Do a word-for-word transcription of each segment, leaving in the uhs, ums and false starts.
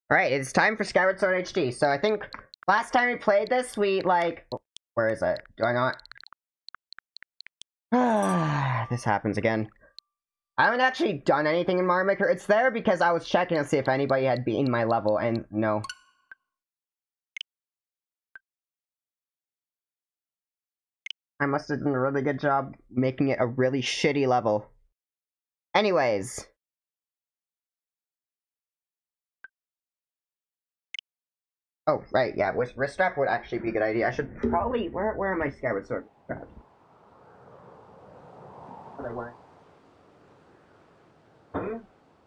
Alright, it's time for Skyward Sword H D. So I think last time we played this, we, like... Where is it? Do I not? This happens again. I haven't actually done anything in Mario Maker. It's there because I was checking to see if anybody had beaten my level, and no. I must have done a really good job making it a really shitty level. Anyways. Oh, right, yeah, with wrist strap would actually be a good idea. I should probably... Where, where are my Skyward Sword straps? What are they wearing? Hmm?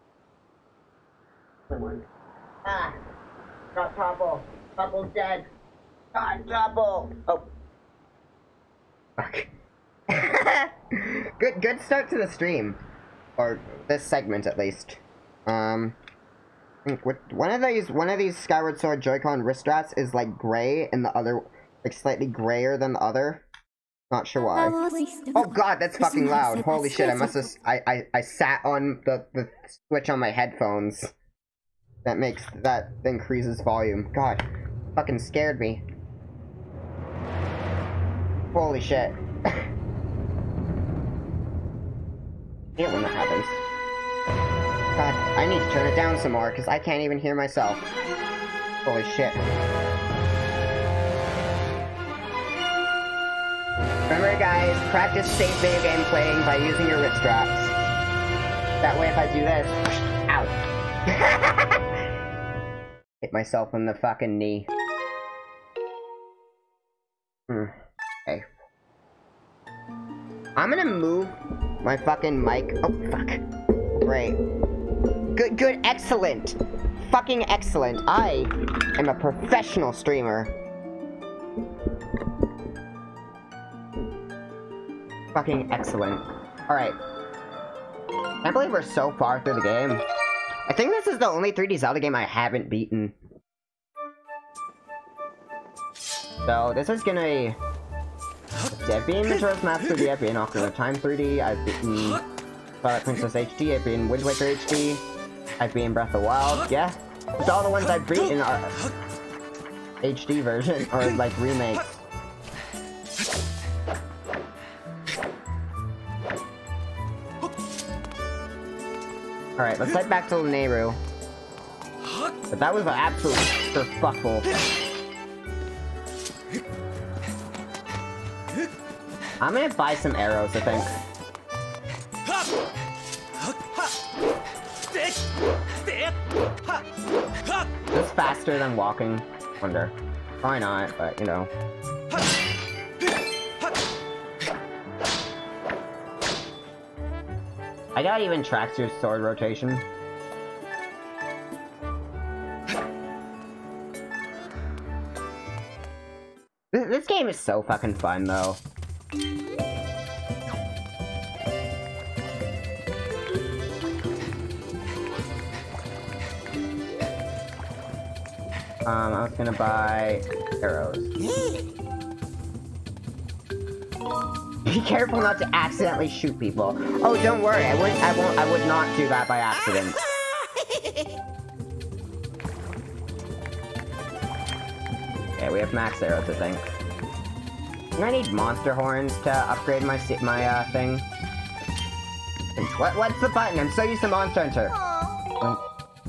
Someone. Ah! Got Topple! Topple's dead! God, Topple! Oh. Fuck. good, good start to the stream. Or this segment, at least. Um... I think what, one of these, one of these Skyward Sword Joy-Con wrist straps is like gray, and the other, like slightly grayer than the other. Not sure why. Oh god, that's fucking loud. Holy shit, I must have, I, I, I sat on the, the switch on my headphones. That makes, that increases volume. God, fucking scared me. Holy shit. I hate when that happens. God, I need to turn it down some more, because I can't even hear myself. Holy shit. Remember guys, practice safe video game playing by using your wrist straps. That way if I do this... Ow! Hit myself in the fucking knee. Hmm. Okay. I'm gonna move my fucking mic... Oh, fuck. Great. Good, good, excellent! Fucking excellent. I am a professional streamer. Fucking excellent. Alright. I can't believe we're so far through the game. I think this is the only three D Zelda game I haven't beaten. So, this is gonna be... I've beaten Majora's Mask three D, I've beaten Ocarina of Time three D, I've beaten Twilight Princess H D, I've beaten Wind Waker H D, I've beaten Breath of the Wild, yeah. It's all the ones I've beaten are H D version, or like remakes. Alright, let's head back to Lanayru. But that was an absolute kerfuffle. I'm gonna buy some arrows, I think. This is faster than walking. Wonder. Probably not, but you know. I got even tracks your sword rotation. This, this game is so fucking fun, though. Um, I was gonna buy arrows. Be careful not to accidentally shoot people. Oh, don't worry, I wouldn't, I won't, I would not do that by accident. Okay, we have max arrows, I think. Do I need monster horns to upgrade my my uh thing? What what's the button? I'm so used to Monster Hunter. Oh.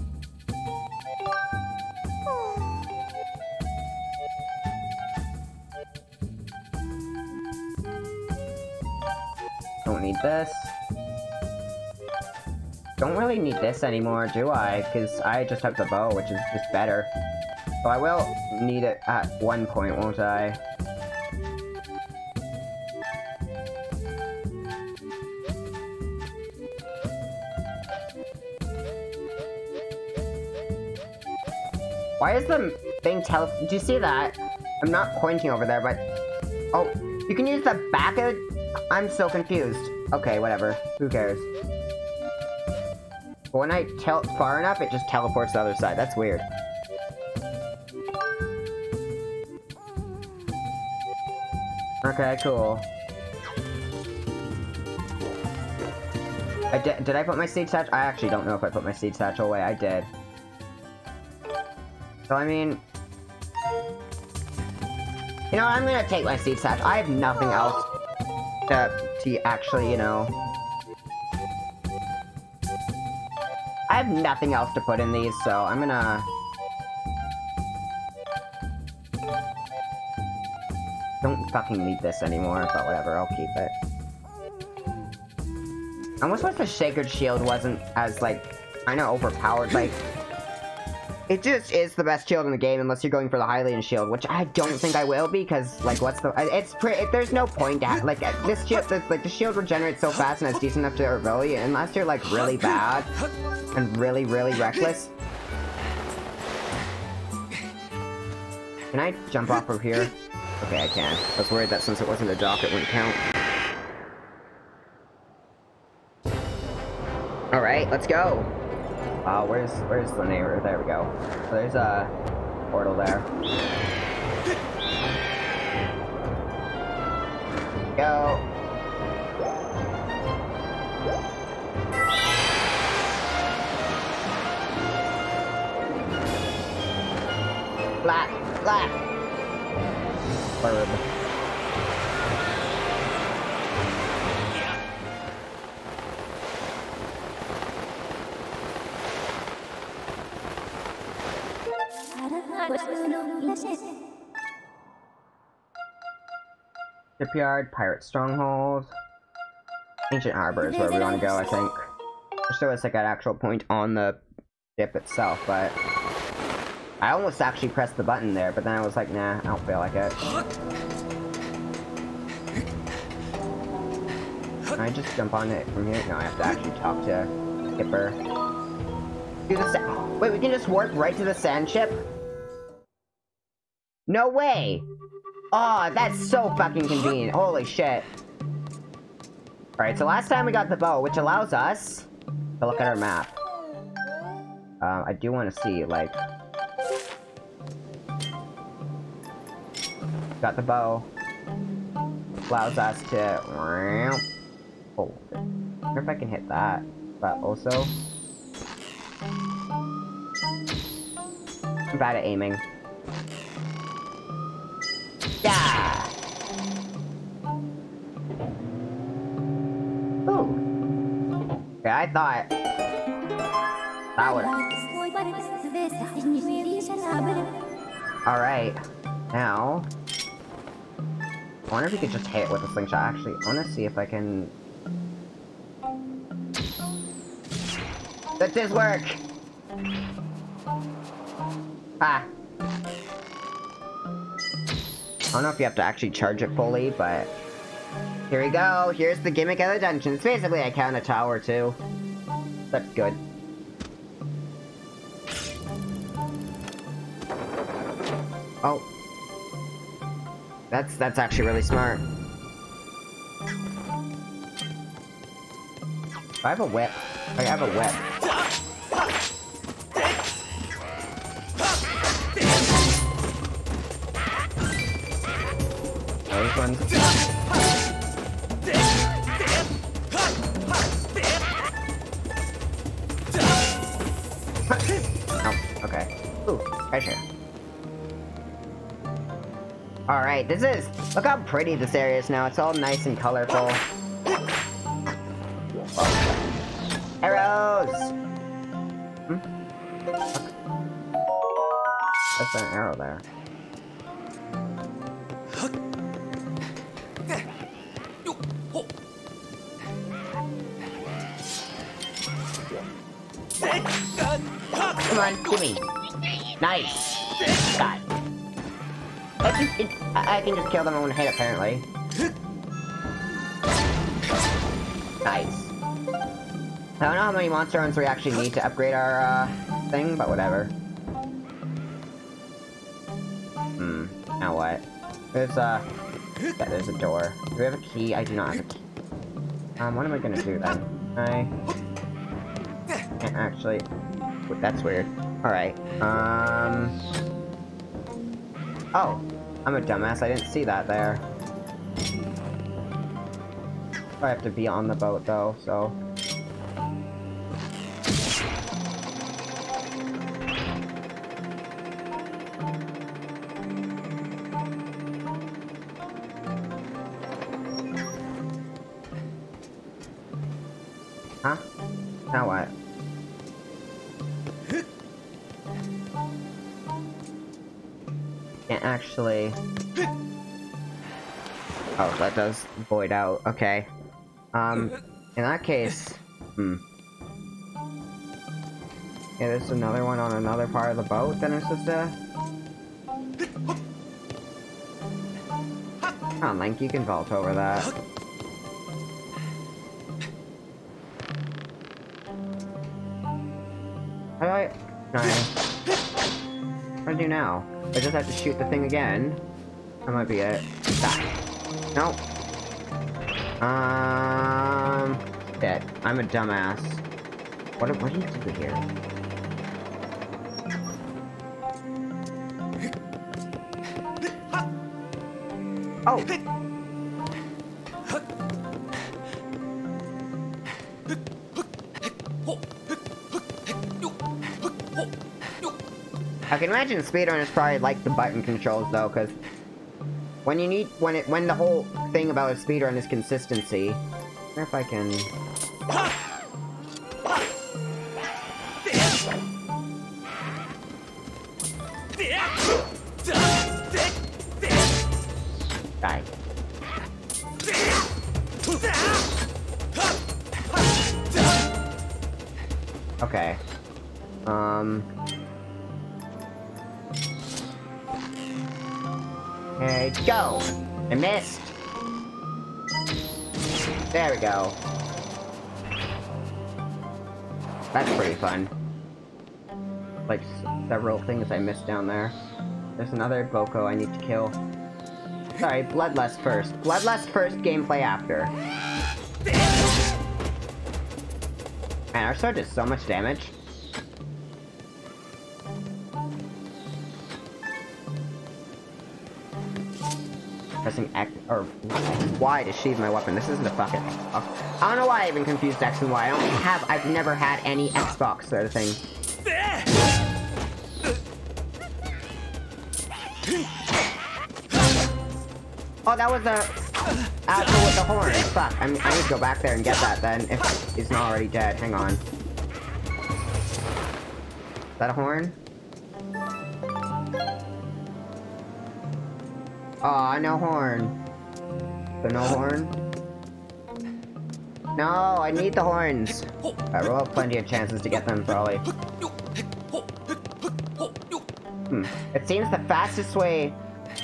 Don't need this. Don't really need this anymore, do I? Because I just have the bow, which is just better. So I will need it at one point, won't I? Why is the thing tele- Do you see that? I'm not pointing over there, but... Oh, you can use the back of- I'm so confused. Okay, whatever. Who cares? But when I tilt far enough, it just teleports to the other side. That's weird. Okay, cool. I di did I put my seed satchel? I actually don't know if I put my seed satchel away. I did. So, I mean... You know, I'm gonna take my seed sash. I have nothing else to, to actually, you know... I have nothing else to put in these, so I'm gonna... Don't fucking need this anymore, but whatever, I'll keep it. I almost wish the Sacred Shield wasn't as, like, kinda overpowered, like... It just is the best shield in the game unless you're going for the Hylian shield, which I don't think I will be, because, like, what's the... It's pretty... There's no point to have... Like, this shield... This, like, the shield regenerates so fast and it's decent enough to durability, unless you're, like, really bad and really, really reckless. Can I jump off of here? Okay, I can. I was worried that since it wasn't a dock, it wouldn't count. Alright, let's go! Uh, where's, where's the neighbor? There we go. So there's a portal there. Go! Flat! Flat! Bird. Shipyard, Pirate Stronghold, Ancient Harbor is where we want to go, I think. There's still is like an actual point on the ship itself, but I almost actually pressed the button there, but then I was like, nah, I don't feel like it. Can I just jump on it from here? No, I have to actually talk to Skipper. Do the sa- Wait, we can just warp right to the sand ship? No way! Oh, that's so fucking convenient. Holy shit. Alright, so last time we got the bow, which allows us to look at our map. Um, I do want to see, like... Got the bow. Allows us to... Oh. I wonder if I can hit that. But also... I'm bad at aiming. Yeah. Ooh. Yeah, I thought that would. All right. Now, I wonder if you could just hit it with a slingshot. Actually, I want to see if I can. That does work. Ah. I don't know if you have to actually charge it fully, but... Here we go! Here's the gimmick of the dungeon. It's basically I count a tower, too. That's good. Oh. That's, that's actually really smart. I have a whip. I have a whip. Those ones. Oh, okay. Ooh, treasure. Alright, this is... Look how pretty this area is now. It's all nice and colorful. Arrows! Hmm? That's an arrow there. Come on, gimme. Nice. God. I, just, it, I, I can just kill them in one hit, apparently. Nice. I don't know how many monster runs we actually need to upgrade our, uh, thing, but whatever. Hmm. Now what? There's, uh... yeah, there's a door. Do we have a key? I do not have a key. Um, what am I gonna do then? I... can't actually... That's weird. Alright. Um... Oh. I'm a dumbass. I didn't see that there. I have to be on the boat, though, so... Huh? Now what? Can't actually... Oh, that does void out. Okay. Um, in that case... Hmm. Yeah, there's another one on another part of the boat that I'm supposed to... Come on, Link, you can vault over that. How do I... No, I... What do I do now? I just have to shoot the thing again. That might be it. Die. Nope. Um... Shit. I'm a dumbass. What, what do you do here? Oh! I can imagine speedrunners probably like the button controls though, because when you need when it when the whole thing about a speedrun is consistency. I wonder if I can. Die. Okay. Um. Okay, go! I missed! There we go. That's pretty fun. Like, several things I missed down there. There's another Boko I need to kill. Sorry, Bloodlust first. Bloodlust first, gameplay after. Man, our sword does so much damage. Pressing X or Y to sheathe my weapon. This isn't a fucking Xbox. I don't know why I even confused X and Y. I don't have. I've never had any Xbox sort of thing. Oh, that was a asshole with the horn. Fuck. I, I need to go back there and get that then. If he's not already dead. Hang on. Is that a horn? Aw, oh, no horn. So no horn? No, I need the horns. Alright, we'll have plenty of chances to get them, probably. Hmm. It seems the fastest way...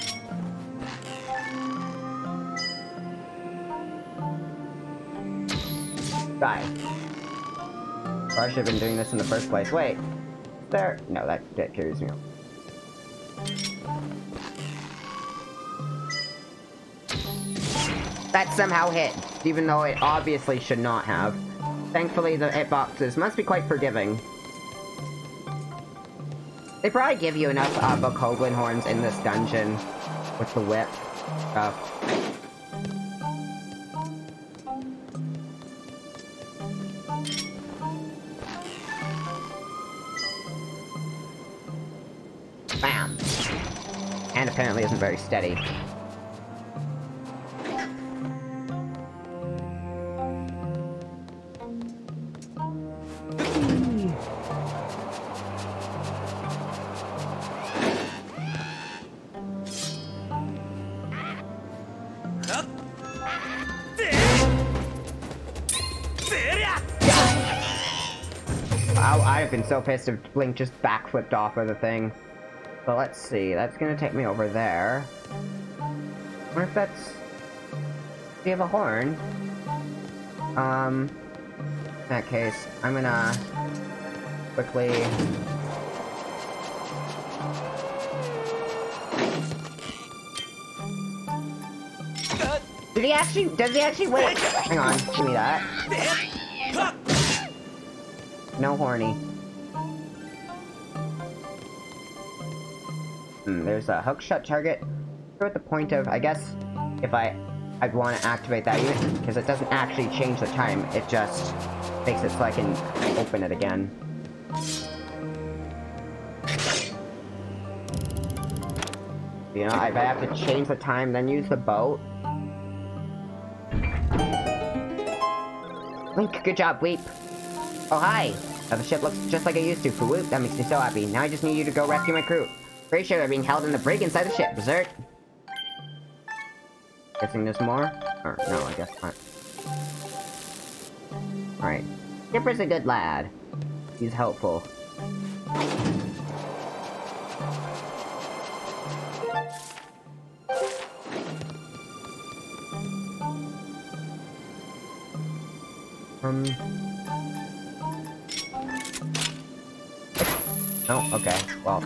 Die. Probably should have been doing this in the first place. Wait. There... No, that, that carries me up. That somehow hit, even though it obviously should not have. Thankfully, the hitboxes must be quite forgiving. They probably give you enough uh, Bokoblin horns in this dungeon with the whip stuff. Bam! And apparently isn't very steady. I've been so pissed if Blink just backflipped off of the thing. So let's see, that's gonna take me over there. I wonder if that's... Do you have a horn? Um... In that case, I'm gonna... quickly... Did he actually... Does he actually... Wait! Hang on, give me that. No horny. Hmm, there's a hook shot target. At the point of, I guess, if I, I'd want to activate that unit, because it doesn't actually change the time. It just makes it so I can open it again. You know, if I have to change the time, then use the boat. Link, good job, Weep. Oh, hi. Uh, the ship looks just like it used to for Whoop. That makes me so happy. Now I just need you to go rescue my crew. Pretty sure they're being held in the brig inside the ship. Berserk. Guessing there's more? Or, no, I guess not. Alright. Skipper's a good lad. He's helpful. Um... Oh, okay. Well.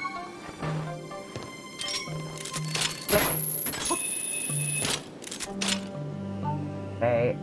Hey.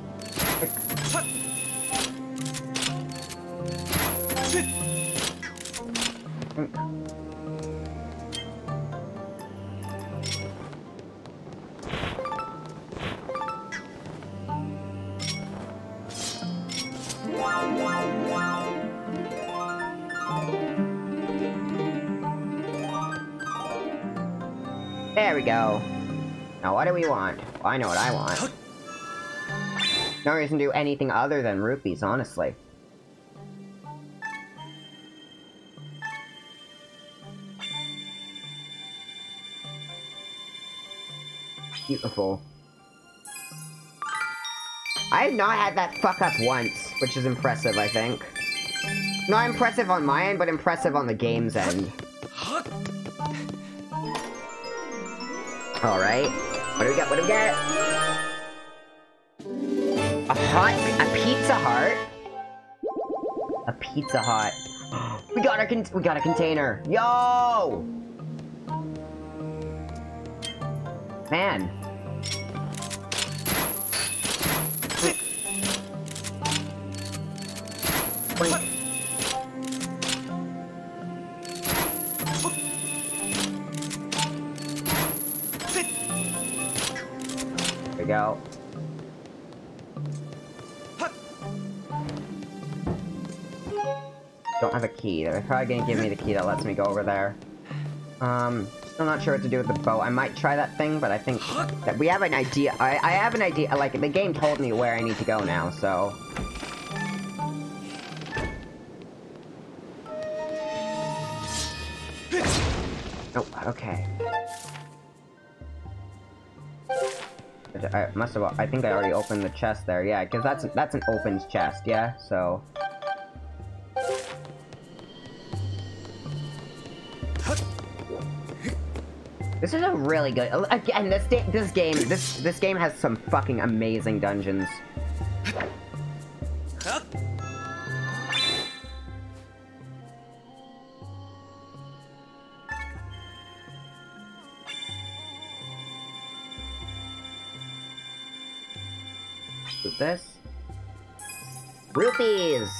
There we go. Now what do we want? Well, I know what I want. No reason to do anything other than rupees, honestly. Beautiful. I have not had that fuck up once, which is impressive, I think. Not impressive on my end, but impressive on the game's end. Alright. What do we got? What do we got? A hot... A Pizza Hut? A Pizza Hut. We got our con we got a container. Yo! Man. Boink. There we go. Don't have a key. They're probably gonna give me the key that lets me go over there. Um, still not sure what to do with the boat. I might try that thing, but I think that we have an idea. I, I have an idea. Like, the game told me where I need to go now, so... Oh, okay. I must have. I think I already opened the chest there. Yeah, because that's that's an open chest. Yeah, so. This is a really good. Again, this this game this this game has some fucking amazing dungeons. With this? Rupees!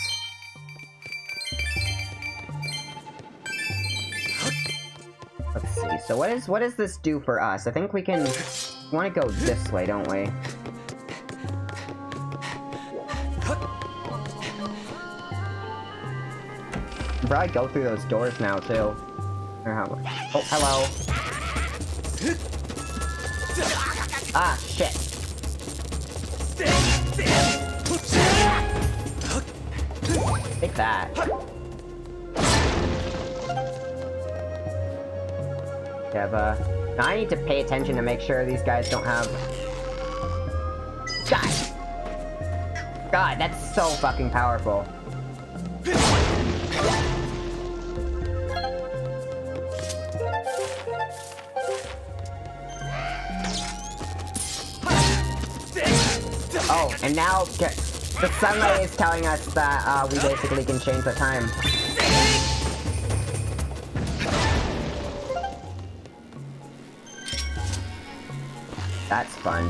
Let's see, so what is what does this do for us? I think we can we wanna go this way, don't we? Probably go through those doors now too. Oh, hello. Ah, shit. Take that. Have, uh... now I need to pay attention to make sure these guys don't have... God! God, that's so fucking powerful. Oh, and now the sunlight is telling us that uh, we basically can change the time. That's fun.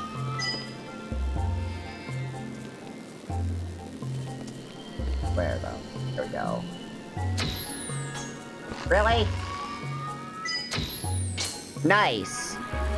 Where though? There we go. Really? Nice.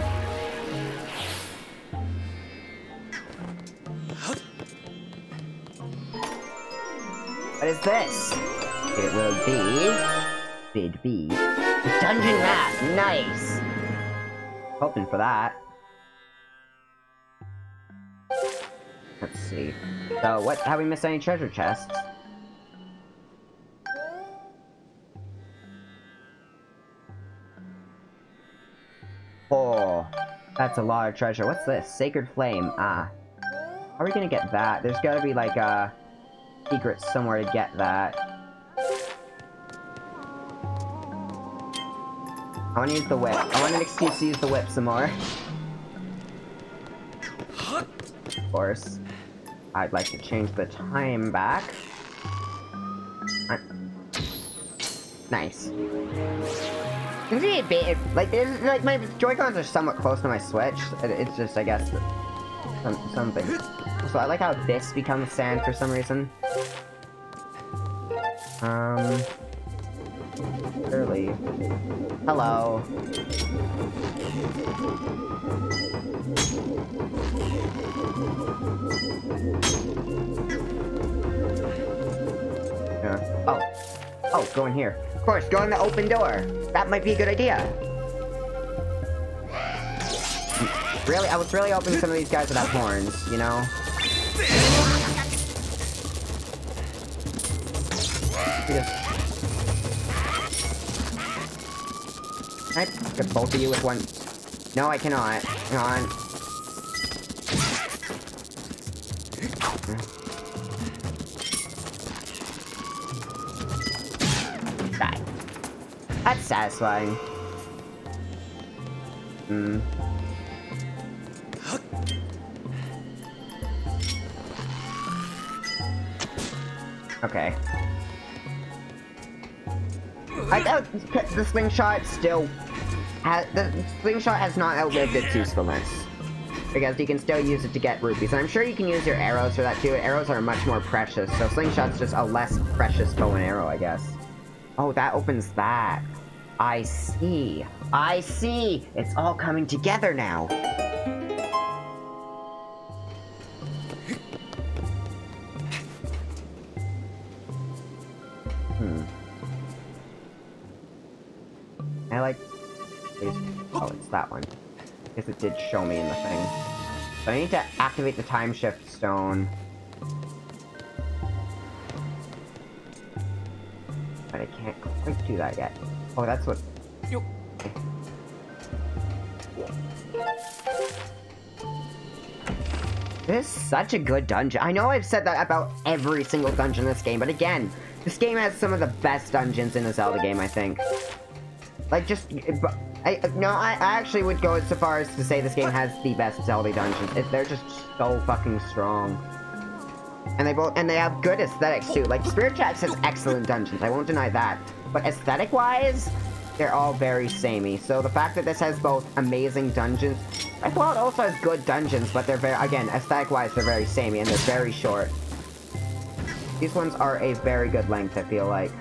What is this? It will be... Bid B. Dungeon map! Nice! Hoping for that. Let's see. So, what? Have we missed any treasure chests? Oh, that's a lot of treasure. What's this? Sacred Flame. Ah. How are we gonna get that? There's gotta be, like, a secret somewhere to get that. I wanna use the whip. I want an excuse to use the whip some more. Of course. I'd like to change the time back. Uh, nice. Seems to be a bit, like, it's, like, my Joy-Cons are somewhat close to my Switch. It, it's just, I guess, some, something. So I like how this becomes sand for some reason. Um... Early. Hello. Yeah. Oh. Oh, go in here. Of course, go in the open door. That might be a good idea. Really, I was really hoping some of these guys would have horns, you know? Just... Can I get both of you with one? No, I cannot. Hang on. Die. That's satisfying. Hmm. Okay. I doubt the slingshot still has, the slingshot has not outlived its usefulness. Because you can still use it to get rupees. And I'm sure you can use your arrows for that too. Arrows are much more precious, so slingshot's just a less precious bow and arrow, I guess. Oh, that opens that. I see. I see! It's all coming together now. Hmm. I like... Oh, it's that one. Because it did show me in the thing. So I need to activate the time shift stone. But I can't quite do that yet. Oh, that's what... Okay. This is such a good dungeon. I know I've said that about every single dungeon in this game, but again, this game has some of the best dungeons in a Zelda game, I think. Like, just... I, no, I, I actually would go so far as to say this game has the best Zelda dungeons. It, they're just so fucking strong. And they both, and they have good aesthetics too. Like, Spirit Tracks has excellent dungeons, I won't deny that. But aesthetic-wise, they're all very samey. So the fact that this has both amazing dungeons... Well, it also has good dungeons, but they're very, again, aesthetic-wise, they're very samey, and they're very short. These ones are a very good length, I feel like.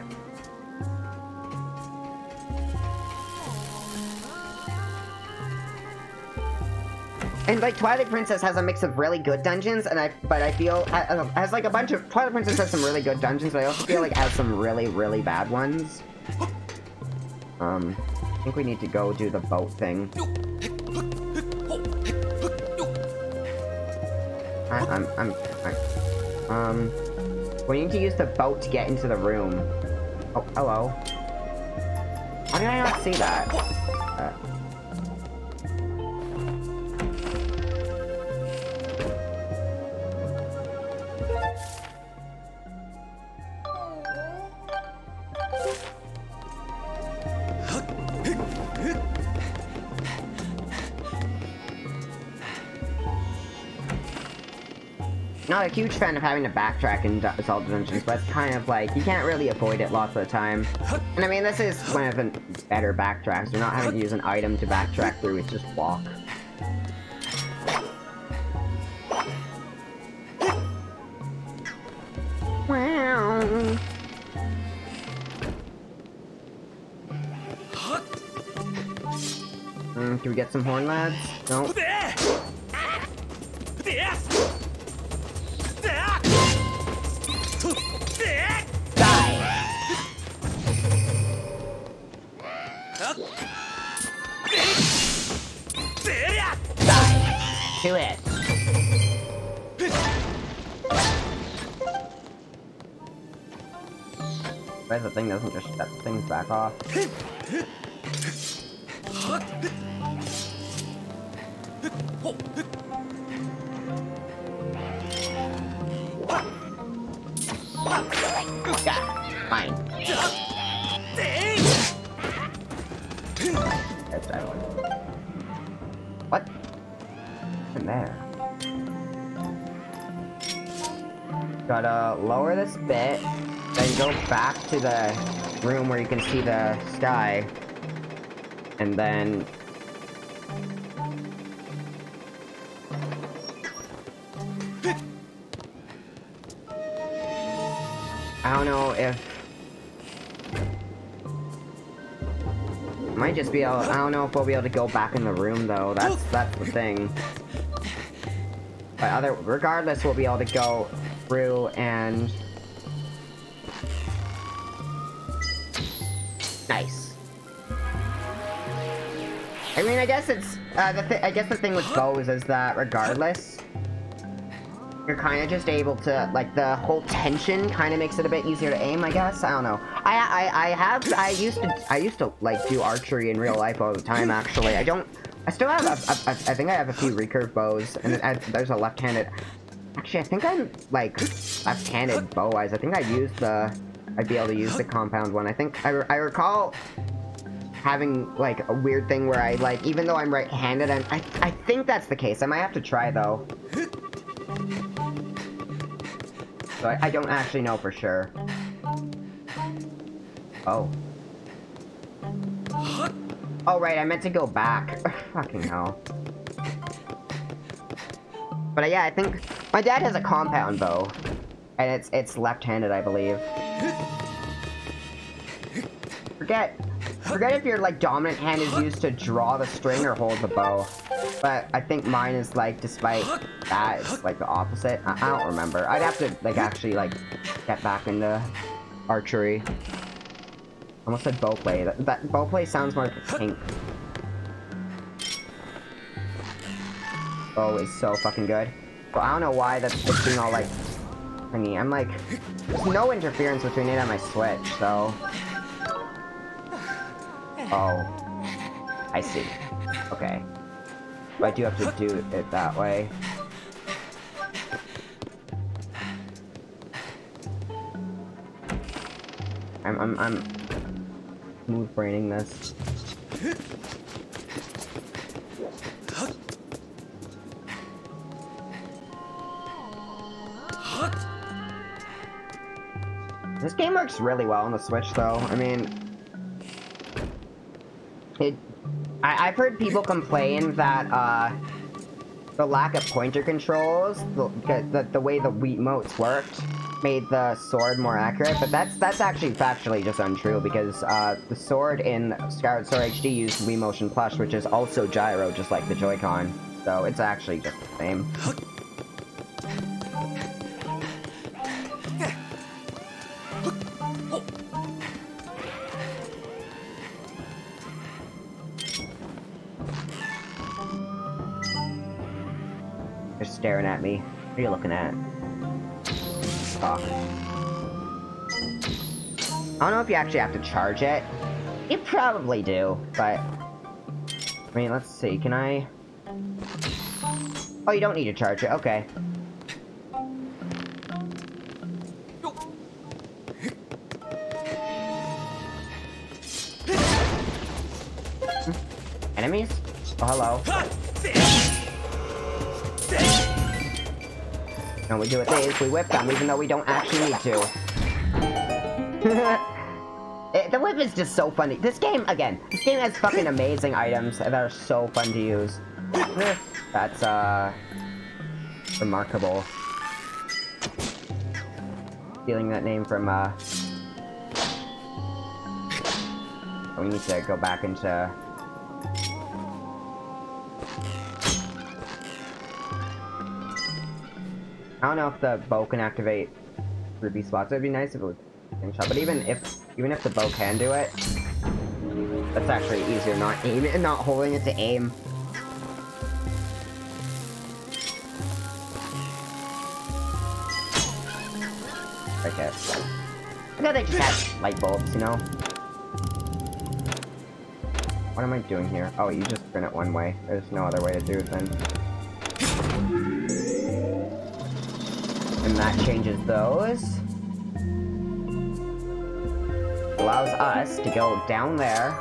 And, like, Twilight Princess has a mix of really good dungeons, and I, but I feel, uh, has, like, a bunch of, Twilight Princess has some really good dungeons, but I also feel like it has some really, really bad ones. Um, I think we need to go do the boat thing. I, I'm, I'm, I, um, we need to use the boat to get into the room. Oh, hello. How did I not see that? Uh, Not a huge fan of having to backtrack in Zelda dungeons, but it's kind of like, you can't really avoid it lots of the time. And I mean, this is one of the better backtracks. You're not having to use an item to backtrack through, it's just walk. Wow. Mm, can we get some horn, lads? No. To it. Where's the thing doesn't just shut the things back off? Yeah, fine. There's that one. What? What's in there? Gotta lower this bit, then go back to the room where you can see the sky, and then I don't know if might just be able. I don't know if we'll be able to go back in the room though. That's that's the thing. But other, regardless, we'll be able to go through and nice. I mean, I guess it's uh, the th I guess the thing with bows is that regardless, you're kind of just able to, like, the whole tension kind of makes it a bit easier to aim, I guess. I don't know. I I I have I used to I used to like do archery in real life all the time. Actually, I don't. I still have, a, a, a, I think I have a few recurve bows, and I, there's a left-handed, actually, I think I'm, like, left-handed bow-wise. I think I used the, I'd be able to use the compound one. I think, I, I recall having, like, a weird thing where I, like, even though I'm right-handed, I'm, I, I think that's the case. I might have to try, though. So I, I don't actually know for sure. Oh. Oh, right, I meant to go back. Fucking hell. But uh, yeah, I think my dad has a compound bow, and it's it's left-handed, I believe. Forget, forget if your like dominant hand is used to draw the string or hold the bow. But I think mine is like, despite that, it's like the opposite. I, I don't remember. I'd have to like actually like get back into archery. Almost said bow play. That, that bow play sounds more like a kink. Bow is so fucking good. But I don't know why that's it's being all like thingy. I'm like, there's no interference between it and my Switch, so. Oh, I see. Okay, but I do have to do it that way. I'm I'm I'm. Smooth braining this. This game works really well on the Switch, though. I mean, it. I, I've heard people complain that uh, the lack of pointer controls, the, the the way the Wiimotes worked, made the sword more accurate, but that's that's actually factually just untrue, because uh, the sword in Skyward Sword H D used Wii Motion Plus, which is also gyro, just like the Joy-Con, so it's actually just the same. They're staring at me. What are you looking at? Talk. I don't know if you actually have to charge it. You probably do, but I mean, let's see. Can I? Oh, you don't need to charge it. Okay. Enemies? Oh, hello. And we do it this, we whip them, even though we don't actually need to. it, the whip is just so funny. This game, again, this game has fucking amazing items that are so fun to use. That's, uh... remarkable. Stealing that name from, uh... we need to go back into... I don't know if the bow can activate ruby slots. It'd be nice if it would shot, but even if even if the bow can do it, that's actually easier not aiming and not holding it to aim. Okay. No, they just have light bulbs, you know? What am I doing here? Oh, you just turn it one way. There's no other way to do it then. And that changes those. Allows us to go down there.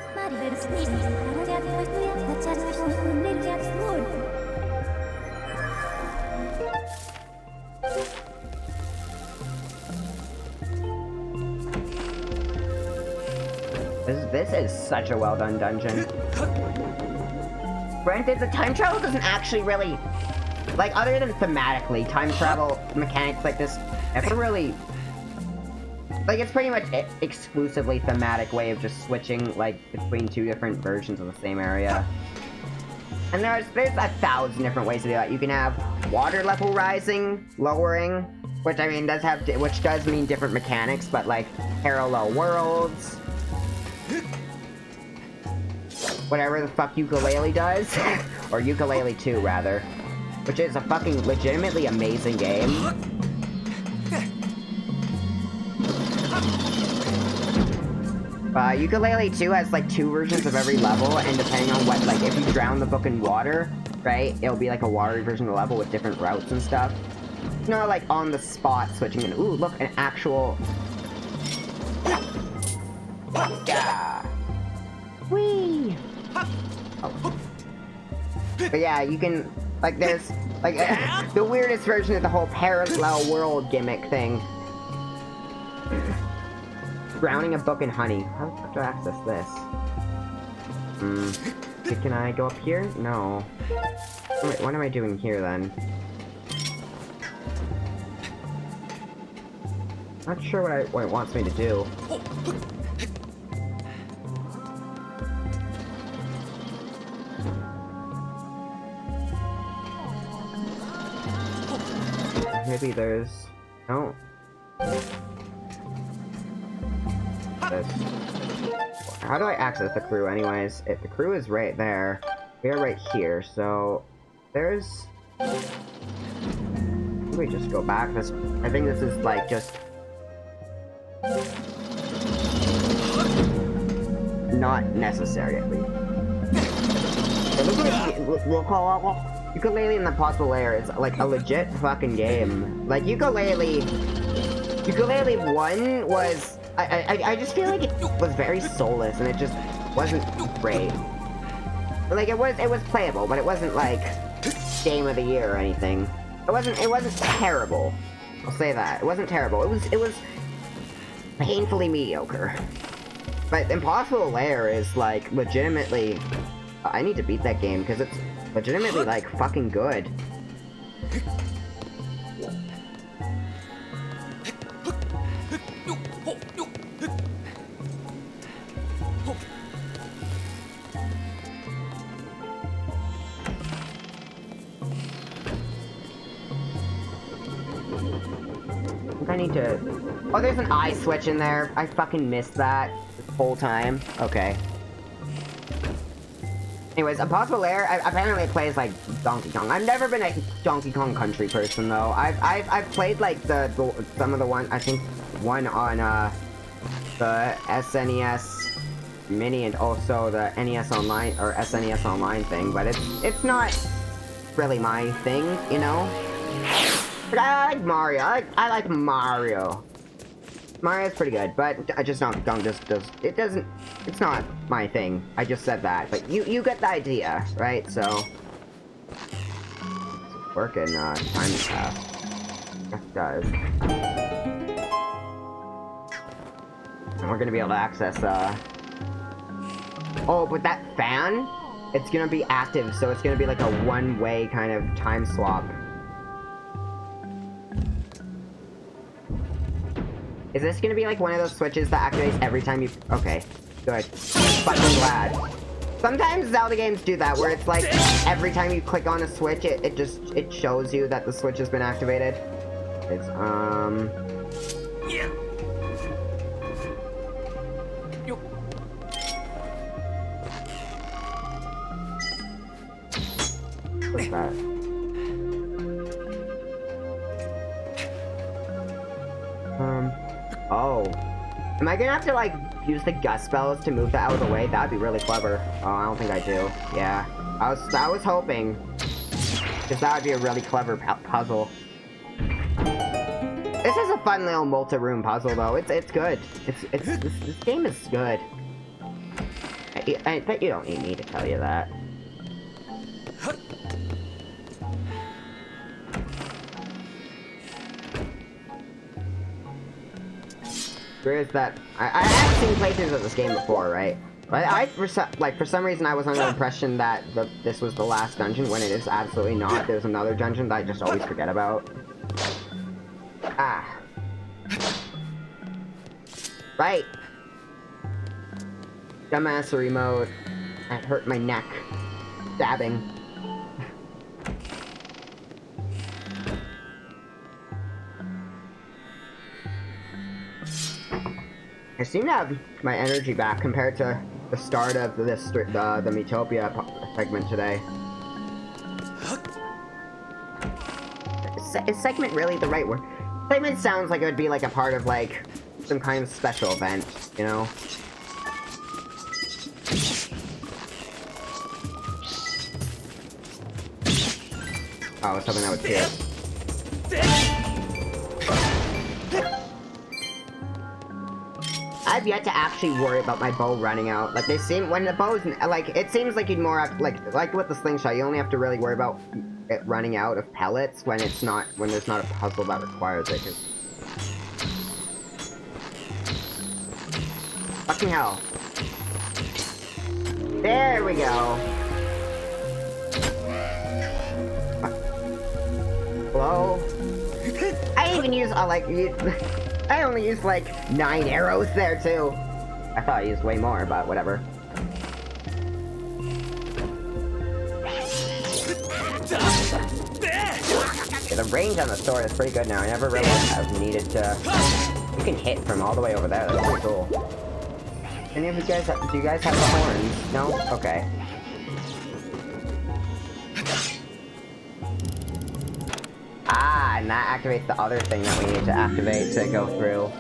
This, this is such a well done dungeon. Granted, the time travel doesn't actually really, like, other than thematically, time travel mechanics like this never really, like, it's pretty much exclusively thematic way of just switching, like, between two different versions of the same area. And there's, there's a thousand different ways to do that. You can have water level rising, lowering, which, I mean, does have, which does mean different mechanics, but, like, parallel worlds. Whatever the fuck Yooka-Laylee does. Or Yooka-Laylee two, rather. Which is a fucking legitimately amazing game. Uh, Yooka-Laylee two has like two versions of every level, and depending on what, like, if you drown the book in water, right, it'll be like a watery version of the level with different routes and stuff. You know, like on the spot switching in. Ooh, look, an actual. Yeah. Whee! Oh. But yeah, you can, like, there's, like, uh, the weirdest version of the whole parallel world gimmick thing. Drowning a book in honey. How do I have to access this? Hmm. Can I go up here? No. Wait, what am I doing here, then? Not sure what, I, what it wants me to do. Maybe there's... No. This. How do I access the crew anyways? If the crew is right there, we are right here, so... There's... We just go back. This, I think this is like just... Not necessary, at least. It looks like... We'll call... Yooka-Laylee and the Impossible Lair is like a legit fucking game. Like Yooka-Laylee, Yooka-Laylee one was, I, I I just feel like it was very soulless and it just wasn't great. Like it was it was playable, but it wasn't like game of the year or anything. It wasn't it wasn't terrible. I'll say that. It wasn't terrible. It was it was painfully mediocre. But Impossible Lair is like legitimately. I need to beat that game because it's legitimately, like, fucking good. I think I need to... Oh, there's an eye switch in there. I fucking missed that this whole time. Okay. Anyways, Impossible Lair, I, apparently it plays like Donkey Kong. I've never been a Donkey Kong Country person though. I've I've I've played like the, the some of the one I think one on uh the S N E S Mini and also the N E S Online or S N E S Online thing, but it's it's not really my thing, you know. But I like Mario. I like, I like Mario. Mario's pretty good, but I just Donkey Kong just does it doesn't it's not my thing. I just said that, but you you get the idea, right? So working uh time path. That does. And we're gonna be able to access uh oh, but that fan, it's gonna be active, so it's gonna be like a one-way kind of time swap. Is this gonna be like one of those switches that activates every time you... Okay, good. Fucking glad. Sometimes Zelda games do that, where it's like, every time you click on a switch, it, it just, it shows you that the switch has been activated. It's, um... Yeah. What's that? Um... Oh. I gonna have to, like, use the gust spells to move that out of the way? That'd be really clever. Oh, I don't think I do. Yeah. I was, I was hoping. Because that would be a really clever pu puzzle. This is a fun little multi-room puzzle, though. It's it's good. It's it's this, this game is good. I, I bet you don't need me to tell you that. There is that. I, I have seen playthroughs of this game before, right? But I, for some, like, for some reason, I was under the impression that the, this was the last dungeon, when it is absolutely not. There's another dungeon that I just always forget about. Ah. Right. Dumbassery mode. That hurt my neck. Stabbing. I seem to have my energy back compared to the start of this the the Miitopia segment today. Is, is segment really the right word? Segment sounds like it would be like a part of like some kind of special event, you know? Oh, I was hoping that would see it. I've yet to actually worry about my bow running out. Like, they seem, when the bow's, like, it seems like you'd more have, like, like with the slingshot, you only have to really worry about it running out of pellets when it's not, when there's not a puzzle that requires it, 'cause... Fucking hell. There we go. Hello? I even use, uh, like, you... I only used like nine arrows there too. I thought I used way more, but whatever. Yeah, the range on the sword is pretty good now. I never really have needed to. You can hit from all the way over there. That's pretty cool. Any of you guys? Have, do you guys have the horns? No? Okay. Ah, and that activates the other thing that we need to activate to go through.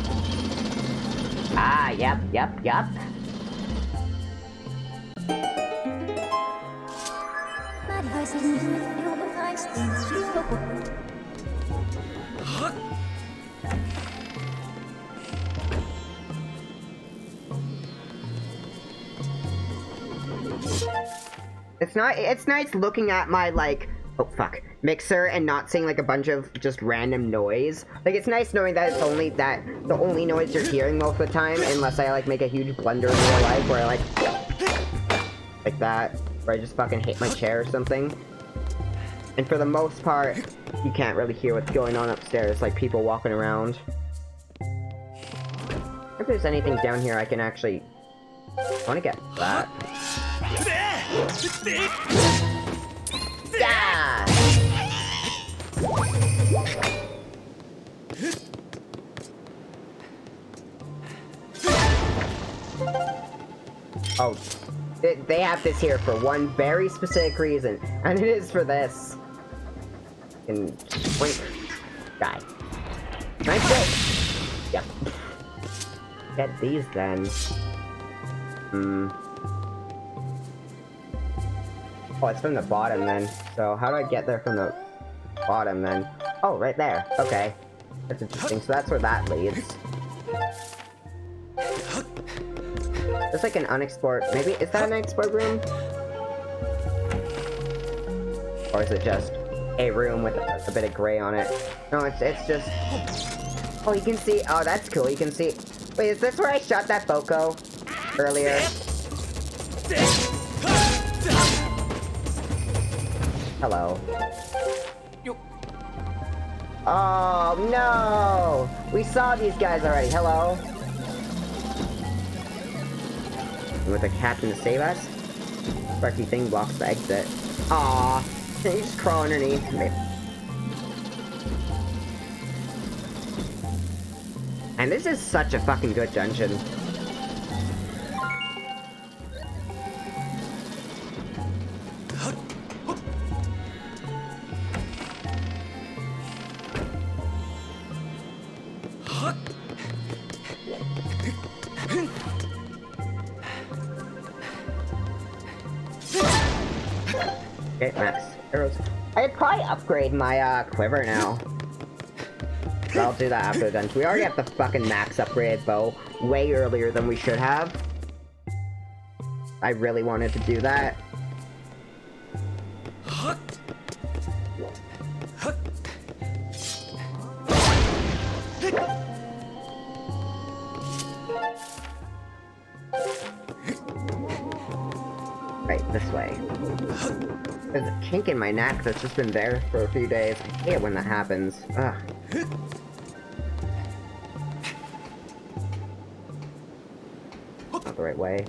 Ah, yep, yep, yep. It's not, it's nice looking at my, like, oh fuck, mixer and not seeing like a bunch of just random noise. Like, it's nice knowing that it's only that the only noise you're hearing most of the time, unless I like make a huge blunder in real life where I like like that, where I just fucking hit my chair or something. And for the most part, you can't really hear what's going on upstairs, like people walking around. If there's anything down here I can actually... I wanna get that. Yeah! Oh, they, they have this here for one very specific reason, and it is for this. And wait, die. Nice hit. Yep. Get these then. Hmm. Oh, it's from the bottom then. So how do I get there from the bottom then? Oh, right there. Okay. That's interesting. So that's where that leads. There's like an unexplored... Maybe... Is that an unexplored room? Or is it just a room with a, a bit of gray on it? No, it's, it's just... Oh, you can see... Oh, that's cool. You can see... Wait, is this where I shot that Boko earlier? Hello. Oh, no! We saw these guys already. Hello? With a captain to save us? Sparky thing blocks the exit. Aw, can you just crawl underneath me? And this is such a fucking good dungeon. Okay, max arrows. I'd probably upgrade my uh, quiver now. But I'll do that after the dungeon. We already have the fucking max upgraded bow way earlier than we should have. I really wanted to do that. Right, this way. There's a kink in my neck that's just been there for a few days. I hate it when that happens. Ugh. Not the right way.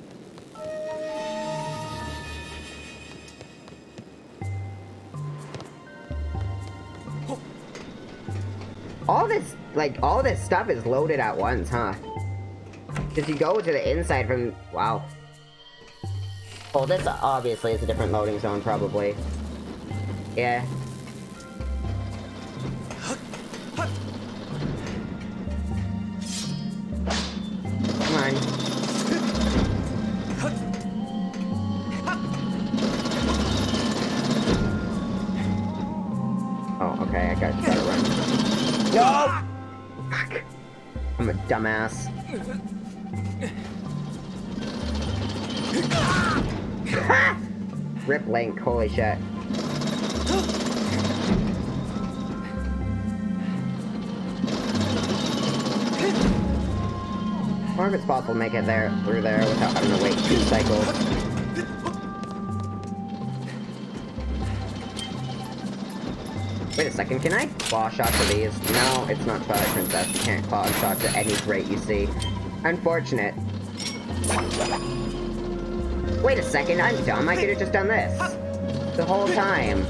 All this, like, all this stuff is loaded at once, huh? Because you go to the inside from... Wow. Oh, this obviously is a different loading zone, probably. Yeah. Come on. Oh, okay, I got, gotta run. No! Fuck. I'm a dumbass. Rip Link, holy shit. Or if it's possible to make it there through there without having to wait two cycles. Wait a second, can I claw shot to these? No, it's not Twilight Princess. You can't claw shot to any grate you see. Unfortunate. Wait a second, I'm dumb. I could have just done this. The whole time.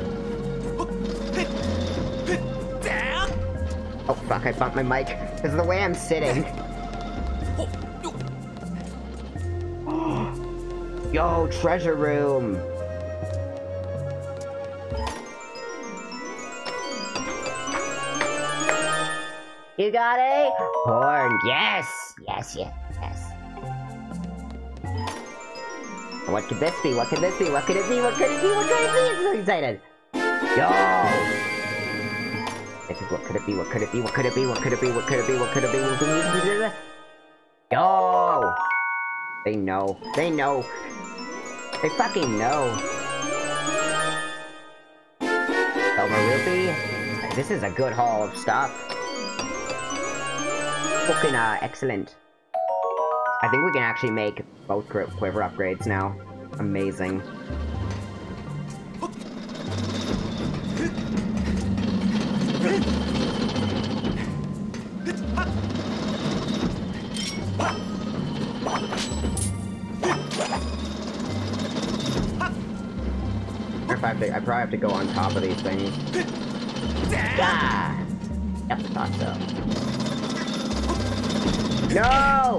Oh fuck, I bumped my mic. Because of the way I'm sitting. Yo, treasure room! You got a horn. Yes! Yes, yes, yes. What could this be? What could this be? What could it be? What could it be? What could it be? I'm so excited! Yo! This is what could it be? What could it be? What could it be? What could it be? What could it be? What could it be? What could it be? Yo! They know. They know. They fucking know. Silver Rupee. This is a good haul of stuff. Fucking uh, excellent. I think we can actually make both quiver upgrades now. Amazing. If I, have to, I probably have to go on top of these things. Ah! Yep, thought so. No!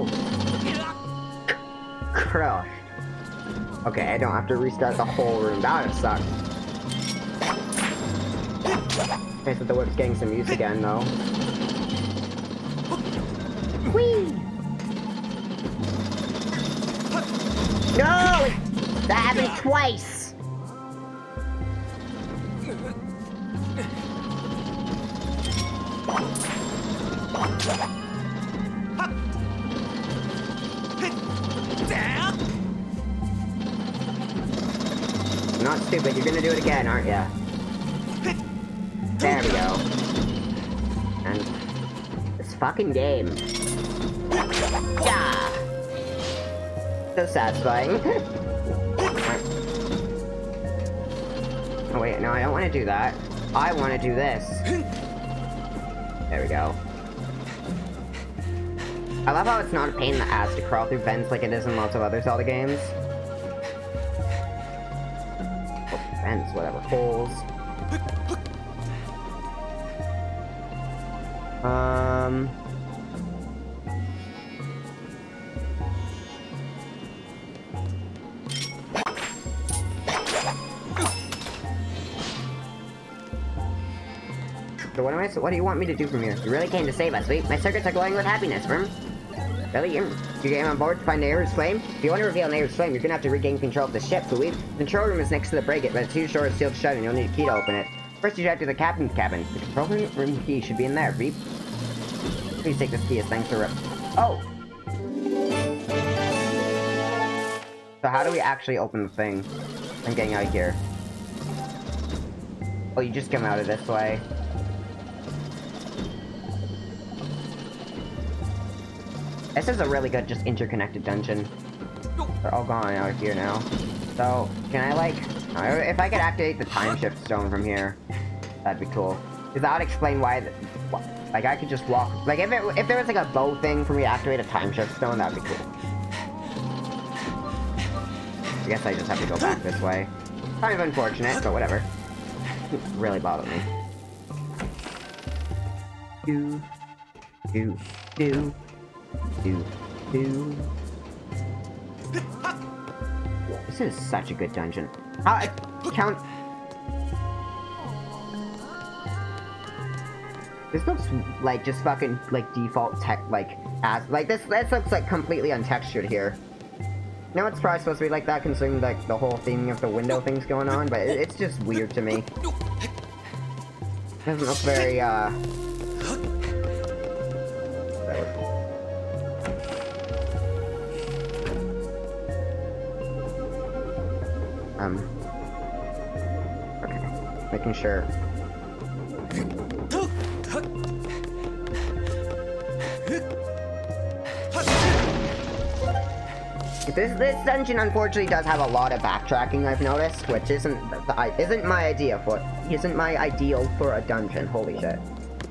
Crushed. Okay, I don't have to restart the whole room. That would suck. Nice that the whip's getting some use again, though. Whee! No! That happened twice! Not stupid, you're gonna do it again, aren't ya? There we go. And this fucking game. Yeah. So satisfying. Oh wait, no, I don't want to do that. I want to do this. There we go. I love how it's not a pain in the ass to crawl through vents like it is in lots of other Zelda games. Oh, vents, whatever. Holes. Um... So what am I? What do you want me to do from here? You really came to save us, sweet. My circuits are glowing with happiness, Brim. Really? You you came on board to find Nehru's flame? If you want to reveal Nehru's flame, you're gonna have to regain control of the ship, Louis. The control room is next to the brigade, but it's too short, sealed shut, and you'll need a key to open it. First, you head to the captain's cabin. The control room key should be in there, Veep. Please take this key as thanks for... Oh! So how do we actually open the thing? I'm getting out of here. Oh, you just come out of this way. This is a really good, just interconnected dungeon. They're all gone out of here now. So, can I, like... If I could activate the time shift stone from here, that'd be cool. Because that would explain why... The, like, I could just walk... Like, if, it, if there was, like, a bow thing for me to activate a time shift stone, that'd be cool. I guess I just have to go back this way. Kind of unfortunate, but whatever. It really bothered me. Do... Do... Do... Do, do. This is such a good dungeon. Uh, count. This looks like just fucking like default tech, like as like this. This looks like completely untextured here. You know, it's probably supposed to be like that, considering like the whole theming of the window things going on, but it, it's just weird to me. It doesn't look very uh. Um, okay, making sure. This this dungeon unfortunately does have a lot of backtracking, I've noticed, which isn't isn't my idea for isn't my ideal for a dungeon. Holy shit.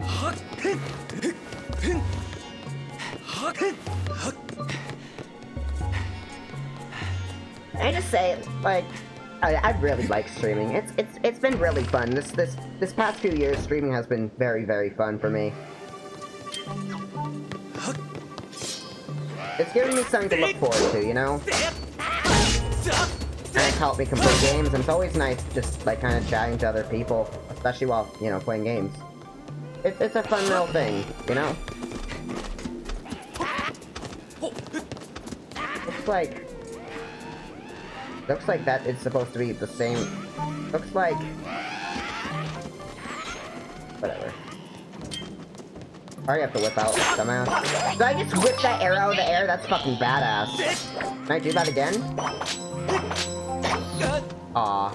I just say, like, I, I really like streaming. It's it's it's been really fun. This this this past few years, streaming has been very very fun for me. It's giving me something to look forward to, you know. And it's helped me complete games, and it's always nice just like kind of chatting to other people, especially while you know playing games. It's it's a fun little thing, you know. Looks like. Looks like that is supposed to be the same... Looks like... Whatever. I already have to whip out, dumbass. Did I just whip that arrow out of the air? That's fucking badass. Can I do that again? Aw.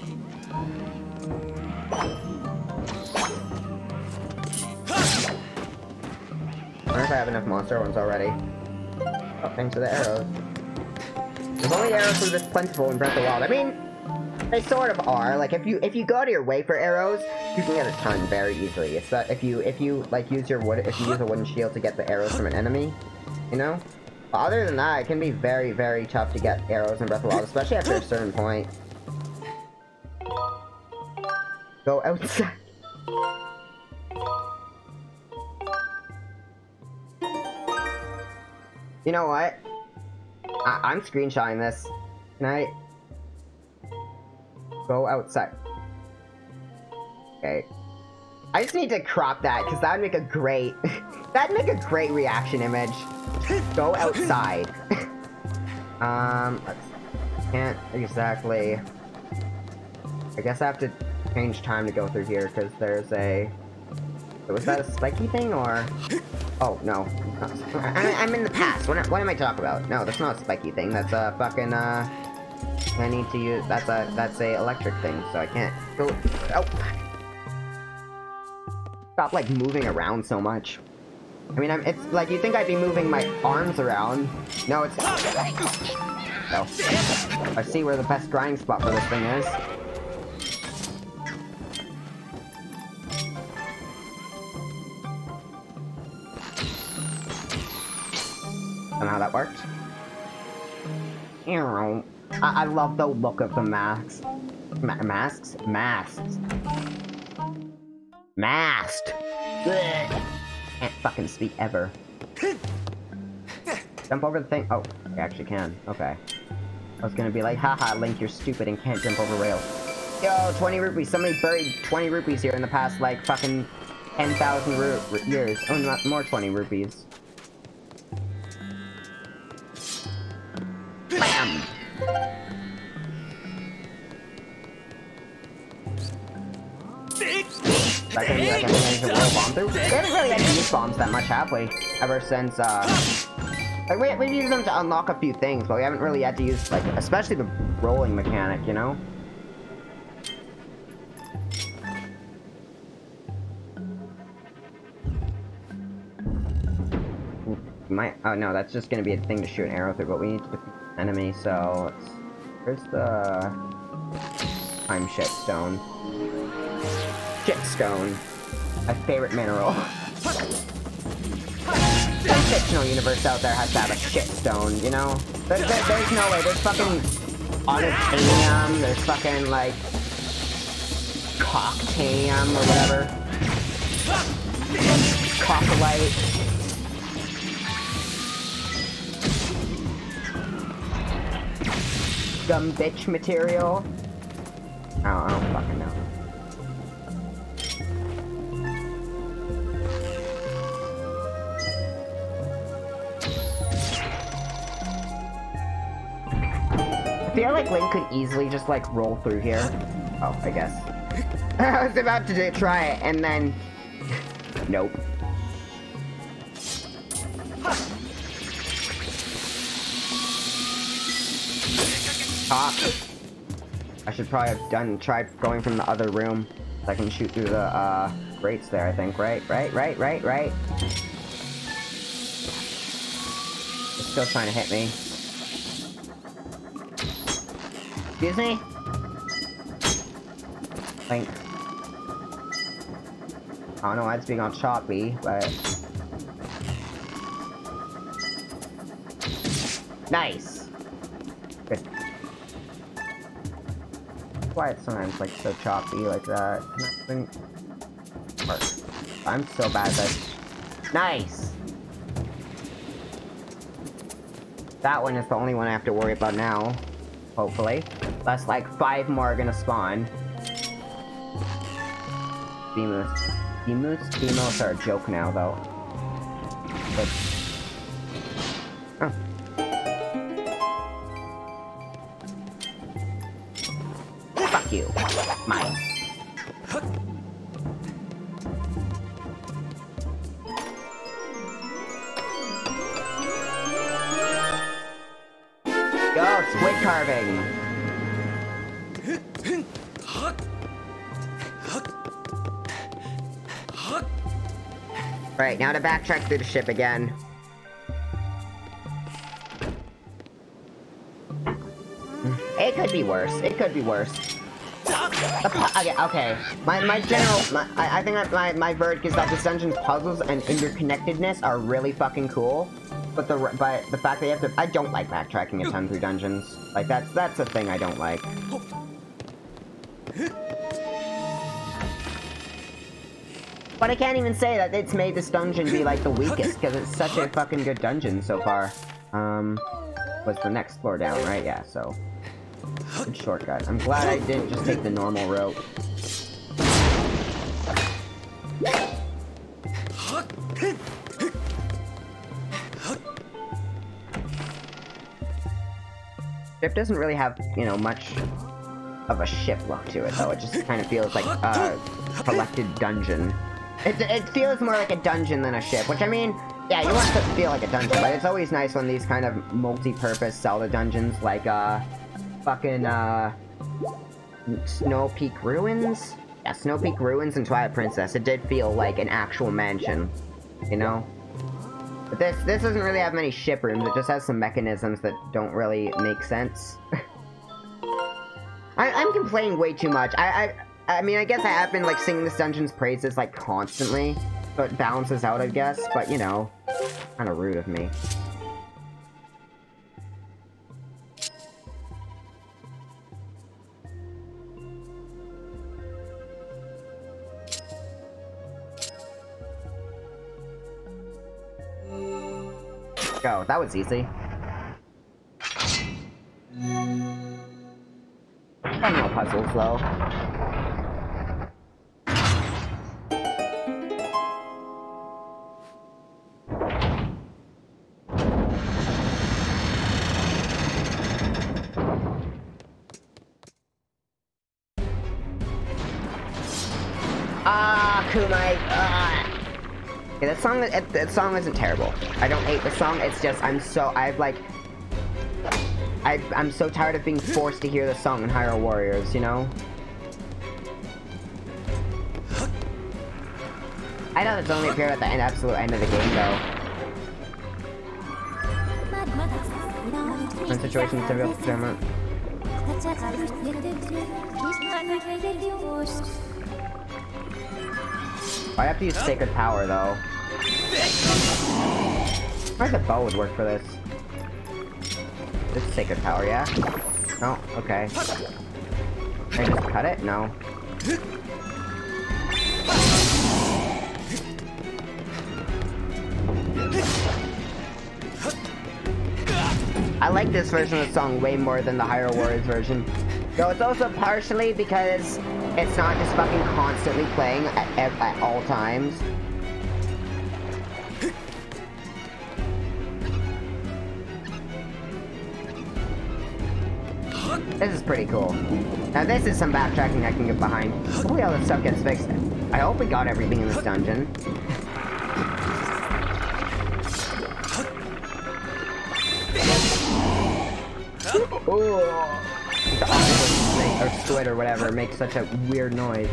I wonder if I have enough monster ones already. Oh, thanks for the arrows. There's only arrows for this plentiful in Breath of the Wild. I mean, they sort of are. Like, if you if you go out of your way for arrows, you can get a ton very easily. It's that if you if you like use your wood if you use a wooden shield to get the arrows from an enemy, you know. But other than that, it can be very very tough to get arrows in Breath of the Wild, especially after a certain point. Go outside. You know what? I I'm screenshotting this. Can I go outside? Okay. I just need to crop that because that would make a great that'd make a great reaction image. Go outside. um, can't exactly. I guess I have to change time to go through here because there's a. Was that a spiky thing or? Oh no, I, I'm in the past. What, what am I talking about? No, that's not a spiky thing. That's a fucking uh. I need to use. That's a that's a electric thing, so I can't go. Oh. Stop like moving around so much. I mean, I'm. It's like you think I'd be moving my arms around. No, it's. No. I see where the best drying spot for this thing is. Somehow that worked. I, I love the look of the masks. Ma masks? Masks. Masked! Ugh. Can't fucking speak ever. Jump over the thing. Oh, I actually can. Okay. I was gonna be like, haha, Link, you're stupid and can't jump over rails. Yo, twenty rupees. Somebody buried twenty rupees here in the past, like, fucking ten thousand years. Oh, not more twenty rupees. Bam! That can be like an amazing roll bomb through. We haven't really had to use bombs that much, have we? Ever since, uh... Like, we, we've used them to unlock a few things, but we haven't really had to use, like, especially the rolling mechanic, you know? Might, oh no, that's just gonna be a thing to shoot an arrow through, but we need to defeat the enemy, so let's, where's the time shitstone? Shitstone. My favorite mineral. Some fictional universe out there has to have a shitstone, you know? There, there, there's no way, there's fucking unobtainium, there's fucking like cocktanium or whatever. Cockolite. Dumb bitch material. Oh, I don't fucking know. I feel like Link could easily just like roll through here. Oh, I guess. I was about to do, try it and then... Nope. Top. I should probably have done tried going from the other room. So I can shoot through the uh grates there, I think. Right, right, right, right, right. It's still trying to hit me. Excuse me? Link. I don't know why it's being all choppy, but... Nice! Good. Why it's sometimes like so choppy like that. Can I work? I'm so bad at this. Nice! That one is the only one I have to worry about now. Hopefully. That's like five more are gonna spawn. Beamos. Beamos? Beamos are a joke now though. But... Oh. Fuck you. Mine. Go, squid carving! Alright, now to backtrack through the ship again. It could be worse. It could be worse. Okay, okay. My, my general... My, I, I think that my, my verdict is that this dungeon's puzzles and interconnectedness are really fucking cool. But the but the fact that you have to... I don't like backtracking a ton through dungeons. Like, that's, that's a thing I don't like. But I can't even say that it's made this dungeon be, like, the weakest, because it's such a fucking good dungeon so far. Um... Was the next floor down, right? Yeah, so... Good shortcut. I'm glad I didn't just take the normal route. Ship doesn't really have, you know, much of a ship look to it, though. It just kind of feels like a collected dungeon. It, it feels more like a dungeon than a ship, which, I mean, yeah, you want it to feel like a dungeon, but it's always nice when these kind of multi-purpose Zelda dungeons, like, uh, fucking, uh, Snow Peak Ruins? Yeah, Snow Peak Ruins and Twilight Princess. It did feel like an actual mansion, you know? But this, this doesn't really have many ship rooms, it just has some mechanisms that don't really make sense. I, I'm complaining way too much. I, I, I mean, I guess I have been, like, singing this dungeon's praises, like, constantly. So it balances out, I guess, but, you know, kinda rude of me. Go, that was easy. Fun little puzzles, though. Ah, Kumai. Ah. Okay, that song, it, that song isn't terrible. I don't hate the song. It's just I'm so I've like I I'm so tired of being forced to hear the song in Hyrule Warriors. You know. I know it's only appeared at the end, absolute end of the game, though. When situations to real drama. I have to use Sacred Power, though. I think the bow would work for this. This is Sacred Power, yeah? No? Okay. Can I just cut it? No. I like this version of the song way more than the Hyrule Warriors version. Though it's also partially because it's not just fucking constantly playing at, at, at all times. This is pretty cool. Now this is some backtracking I can get behind. Hopefully all this stuff gets fixed. I hope we got everything in this dungeon. Ooh. The octopus snake, or squid or whatever, makes such a weird noise.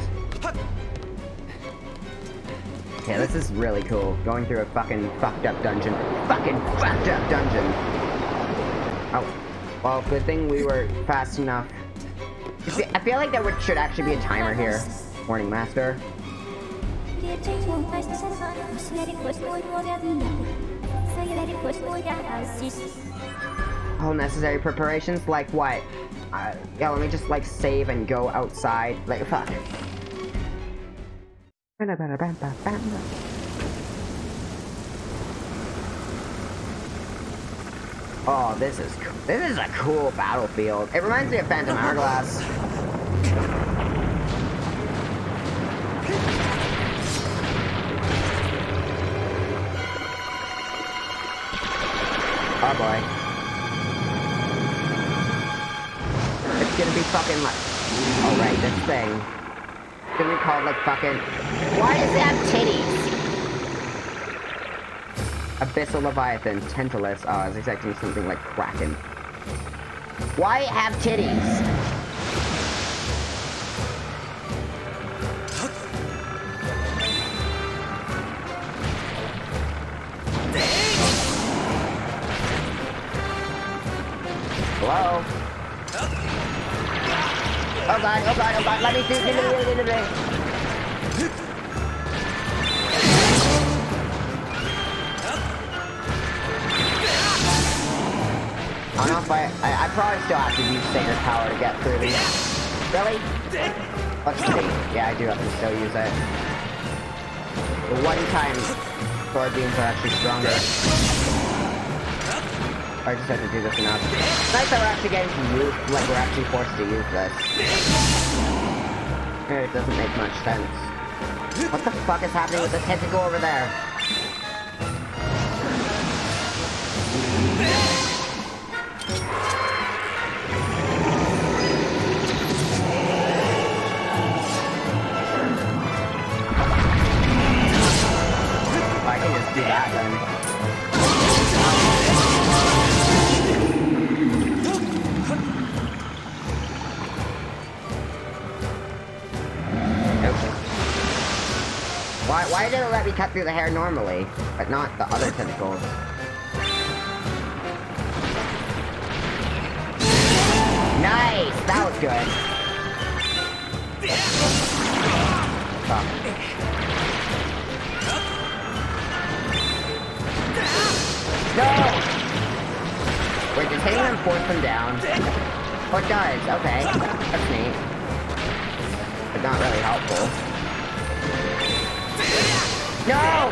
Okay, this is really cool. Going through a fucking fucked up dungeon. Fucking fucked up dungeon! Oh. Well, good thing we were fast enough. I feel like there would, should actually be a timer here. Morning Master. Oh, necessary preparations? Like what? Uh, yeah, let me just like save and go outside. Like, fuck. Oh, this is cool. This is a cool battlefield. It reminds me of Phantom Hourglass. Oh boy. It's gonna be fucking like... Oh right, this thing. It's gonna be called like fucking... Why does it have titties? Abyssal Leviathan, Tantalus. Oh, I was expecting something like Kraken. Why have titties? Hello? Oh god, oh god, oh god, let me do, let me do, let me do. I don't know if I, I, I probably still have to use Sacred Power to get through these. Really? Let's see. Yeah, I do have to still use it. The one time sword beams are actually stronger. I just have to do this enough. It's nice that we're actually getting to use, like we're actually forced to use this. It doesn't make much sense. What the fuck is happening with this tentacle over there? I can just do that then. Why, why did it let me cut through the hair normally, but not the other tentacles? Nice! That was good. Fuck. No! Wait, does hitting them force them down? Oh, it does. Okay. That's neat. But not really helpful. No!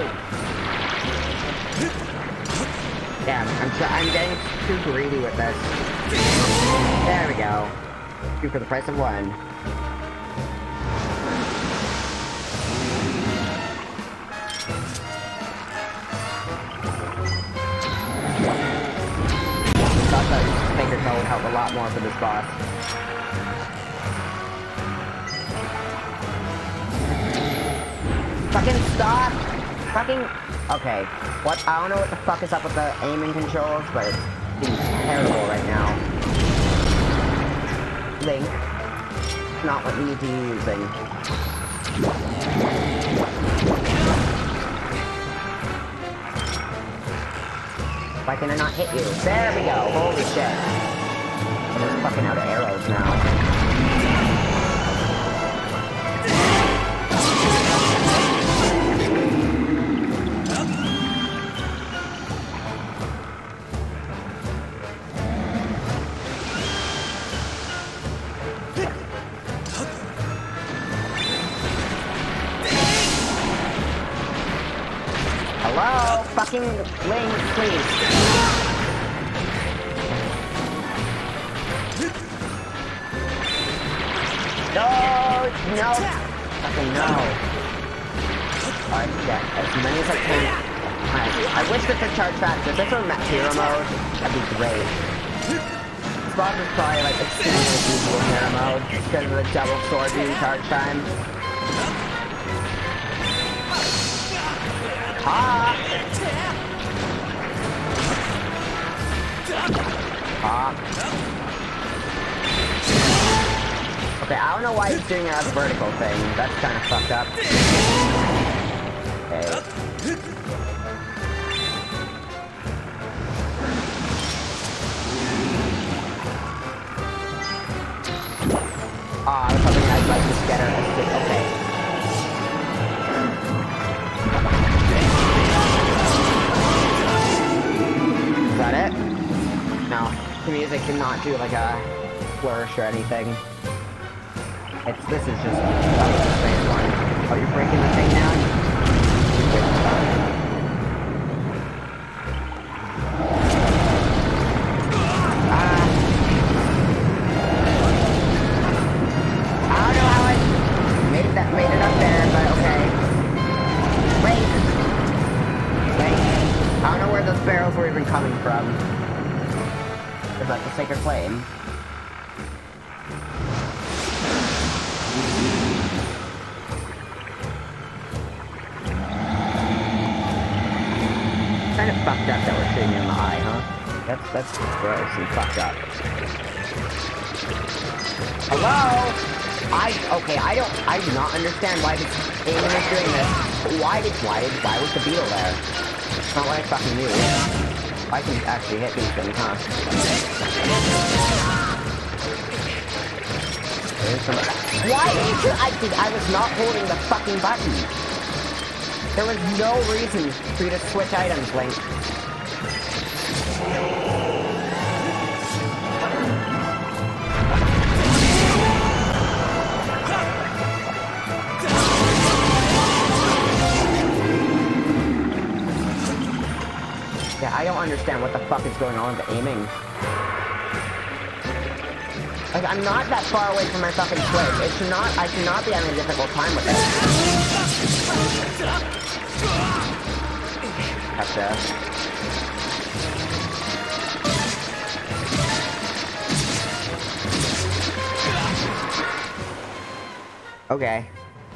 Damn, I'm tr I'm getting too greedy with this. There we go. Two for the price of one. Thought that Sacred Power would help a lot more for this boss. Fucking stop! Fucking... Okay. What? I don't know what the fuck is up with the aiming controls, but it's being terrible right now. Link. Not what you need to be using. Why can I not hit you? There we go! Holy shit. I'm just fucking out of arrows now. Hello? Fucking Link, please. No! No! Fucking no. Alright, yeah, as many as I can. I, I wish this would charge faster. If this were hero mode, that'd be great. This boss is probably like extremely useful in hero mode because of the double sword being charge time. Ah! Ah. Okay, I don't know why he's doing it as a vertical thing. That's kind of fucked up. Okay. Ah, I was hoping I'd like just get her. Okay. Is that it? No, the music did not do like a flourish or anything. It's, this is just a strange one. Oh, you're breaking the thing now? Ah. I don't know how I made that made it up there, but okay. Wait. Wait. I don't know where those barrels were even coming from. Is that the Sacred Flame? Kind of fucked up that we're shooting in the eye, huh? That's that's gross and fucked up. Hello? I okay, I don't I do not understand why this alien is doing this. Why did why did why was the beetle there? It's not what I fucking knew. I can actually hit these things, huh? Some... Why did you I did I was not holding the fucking button. There was no reason for you to switch items, Link. Yeah, I don't understand what the fuck is going on with the aiming. Like, I'm not that far away from my fucking switch. It should not, I should not be having a difficult time with it. Gotcha. Okay.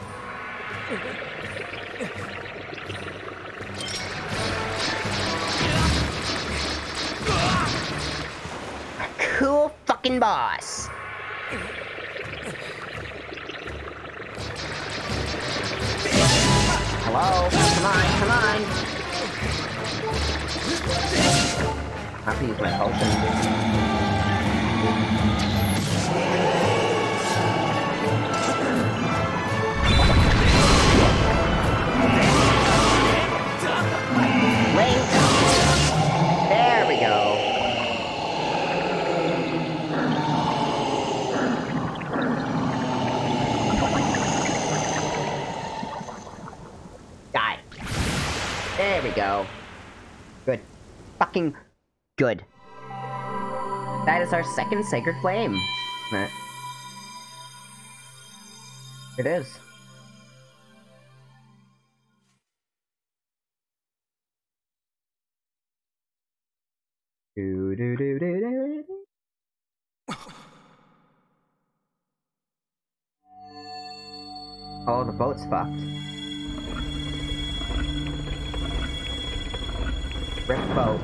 Cool fucking boss. Hello? Come on, come on! I have to use my potion. Link! There we go. Die. There we go. Good. Fucking good. That is our second Sacred Flame. Right. It is. Do do do do do do. Oh, the boat's fucked. Rip boat.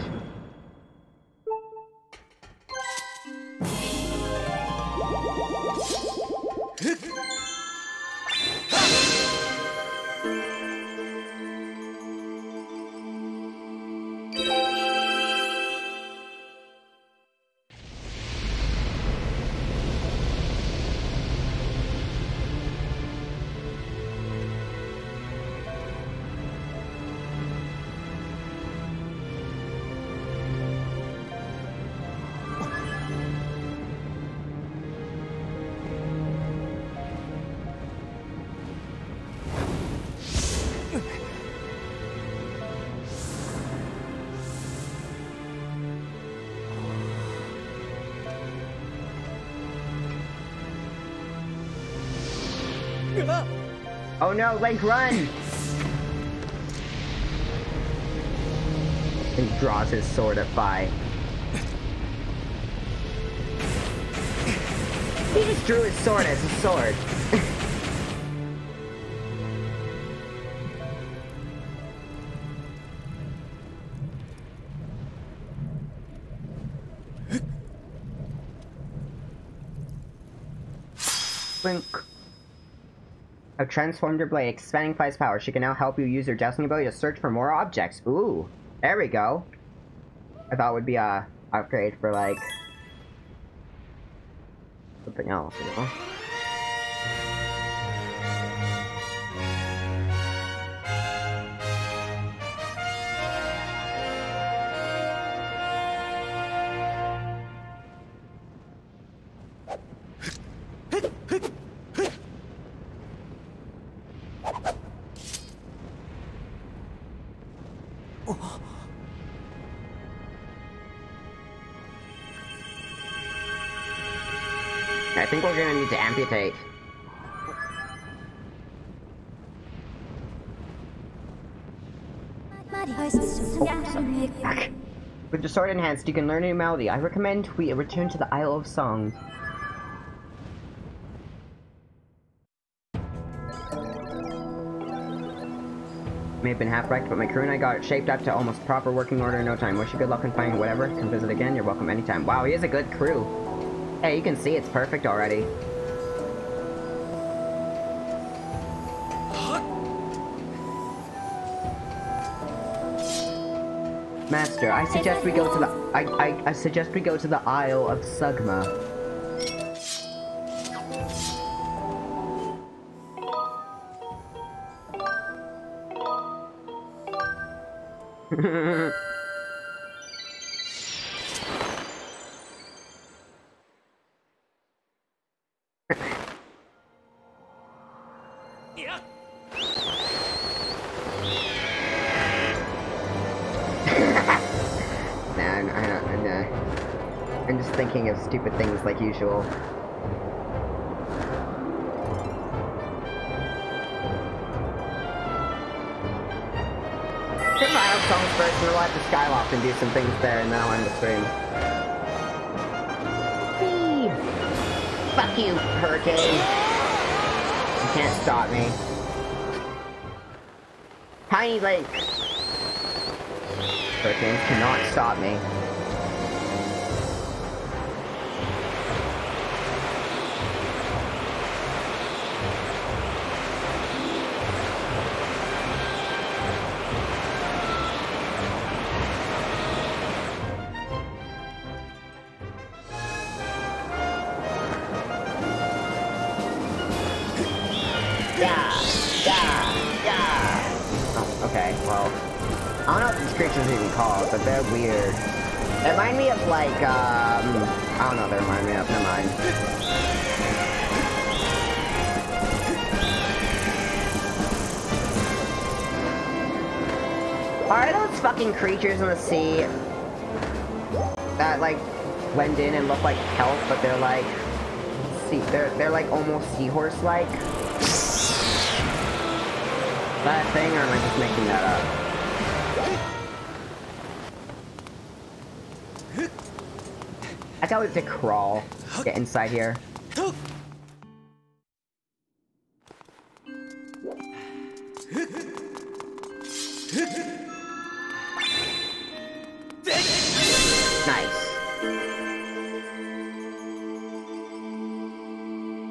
Oh no, Link, run! He draws his sword at Fi. He just drew his sword as a sword. Link. Have transformed your blade, expanding Fi's power. She can now help you use your jousting ability to search for more objects. Ooh, there we go. I thought it would be a upgrade for like something else, you know? I think we're gonna need to amputate. Oh, fuck. With your sword enhanced, you can learn a new melody. I recommend we return to the Isle of Songs. May have been half wrecked, but my crew and I got it shaped up to almost proper working order in no time. Wish you good luck in finding whatever. Come visit again. You're welcome anytime. Wow, he has a good crew. Hey, you can see it's perfect already. Master, I suggest we go to the I, I I suggest we go to the Isle of Sugma. I'm just thinking of stupid things like usual. Get my out songs first, and we'll have to Skyloft and do some things there, and then I'll end the stream. Whee! Fuck you, Hurricane! You can't stop me. Tiny Link! Hurricanes cannot stop me. I don't know what these creatures are even called, but they're weird. They remind me of like, um... I don't know what they remind me of, never mind. Are those fucking creatures in the sea that like blend in and look like kelp, but they're like... See, they're, they're like almost seahorse-like? That thing, or am I just making that up? I thought we have to crawl. Get inside here.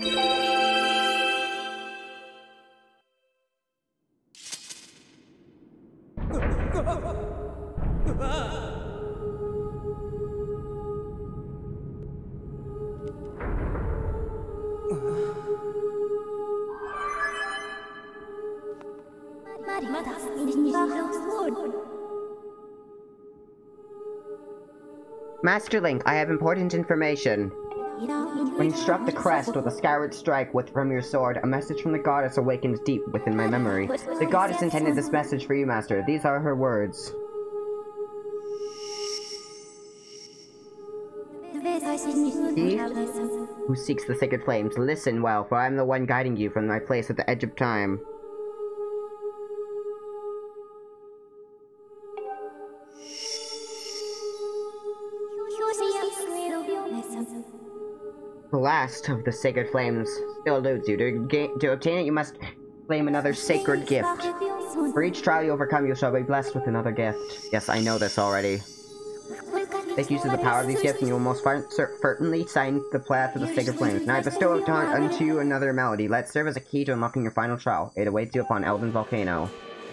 Master Link, I have important information. When you struck the crest with a skyward strike with from your sword, a message from the goddess awakened deep within my memory. The goddess intended this message for you, Master. These are her words. He who seeks the sacred flames, listen well, for I am the one guiding you from my place at the edge of time. The last of the sacred flames still eludes you. To, gain, to obtain it, you must claim another sacred gift. For each trial you overcome, you shall be blessed with another gift. Yes, I know this already. Make use of the power of these gifts, and you will most certainly sign the path of the sacred flames. Now I bestow unto you another melody. Let it serve as a key to unlocking your final trial. It awaits you upon Elden Volcano.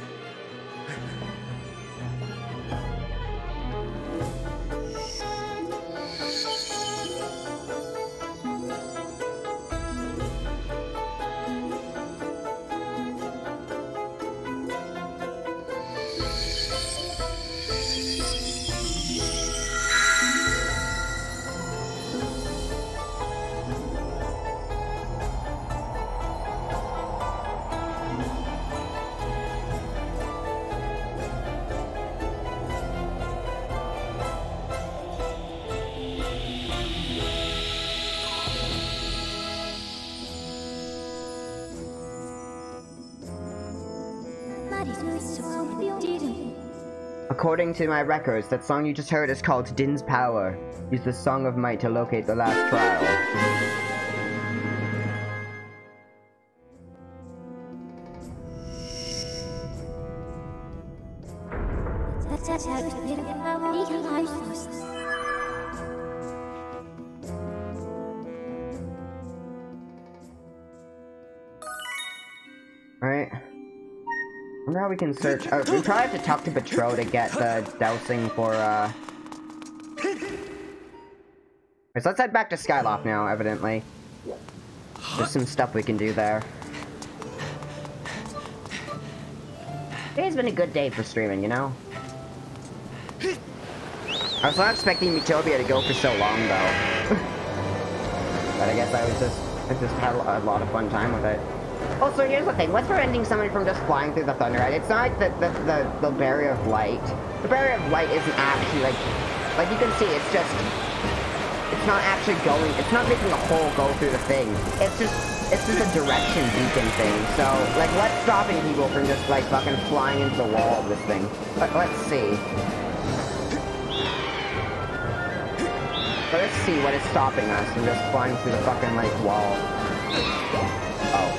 According to my records, that song you just heard is called Din's Power. Use the Song of Might to locate the last trial. Alright. I wonder how we can search. Oh, we probably have to talk to Petro to get the dousing for, uh... so let's head back to Skyloft now, evidently. There's some stuff we can do there. Today's been a good day for streaming, you know? I was not expecting Miitopia to go for so long, though. But I guess I was just... I just had a lot of fun time with it. Also, here's the thing. What's preventing someone from just flying through the thunder? It's not like the, the, the, the barrier of light. The barrier of light isn't actually, like... Like, you can see, it's just... It's not actually going... It's not making a hole go through the thing. It's just... It's just a direction beacon thing. So, like, what's stopping people from just, like, fucking flying into the wall of this thing? But let's see. Let's see what is stopping us from just flying through the fucking, like, wall. Oh.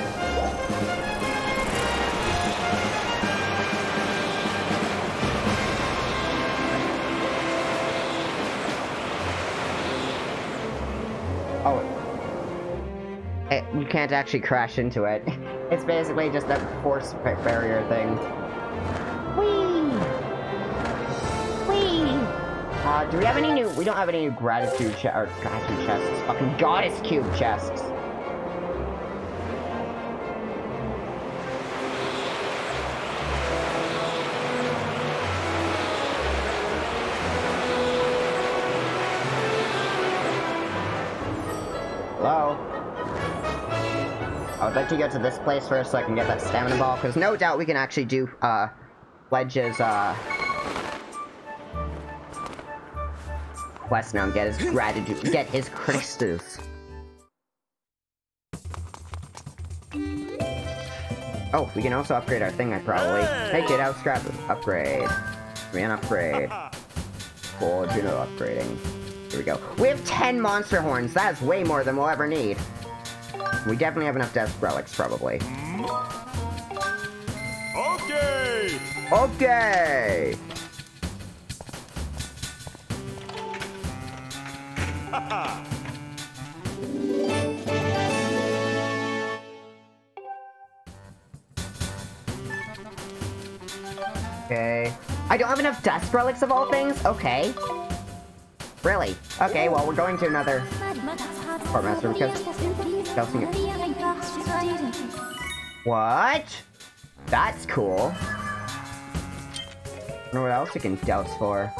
Oh. It, you can't actually crash into it. It's basically just a force barrier thing. Whee! Whee! Uh, do we have any new- we don't have any new gratitude che- or gratitude chests. Fucking goddess cube chests. Hello? I would like to go to this place first so I can get that stamina ball, because no doubt we can actually do, uh, Ledge's, uh... quest now and get his gratitude, get his crystals. Oh, we can also upgrade our thing, I probably. Hey kid, I'll scrap it. Upgrade. Man, upgrade. Cool, you know upgrading. Here we go. We have ten monster horns. That is way more than we'll ever need. We definitely have enough death relics, probably. Okay! Okay! Okay. I don't have enough dust relics of all things? Okay. Really? Okay, well, we're going to another Quartermaster because dousing it. What? That's cool. I wonder what else you can douse for.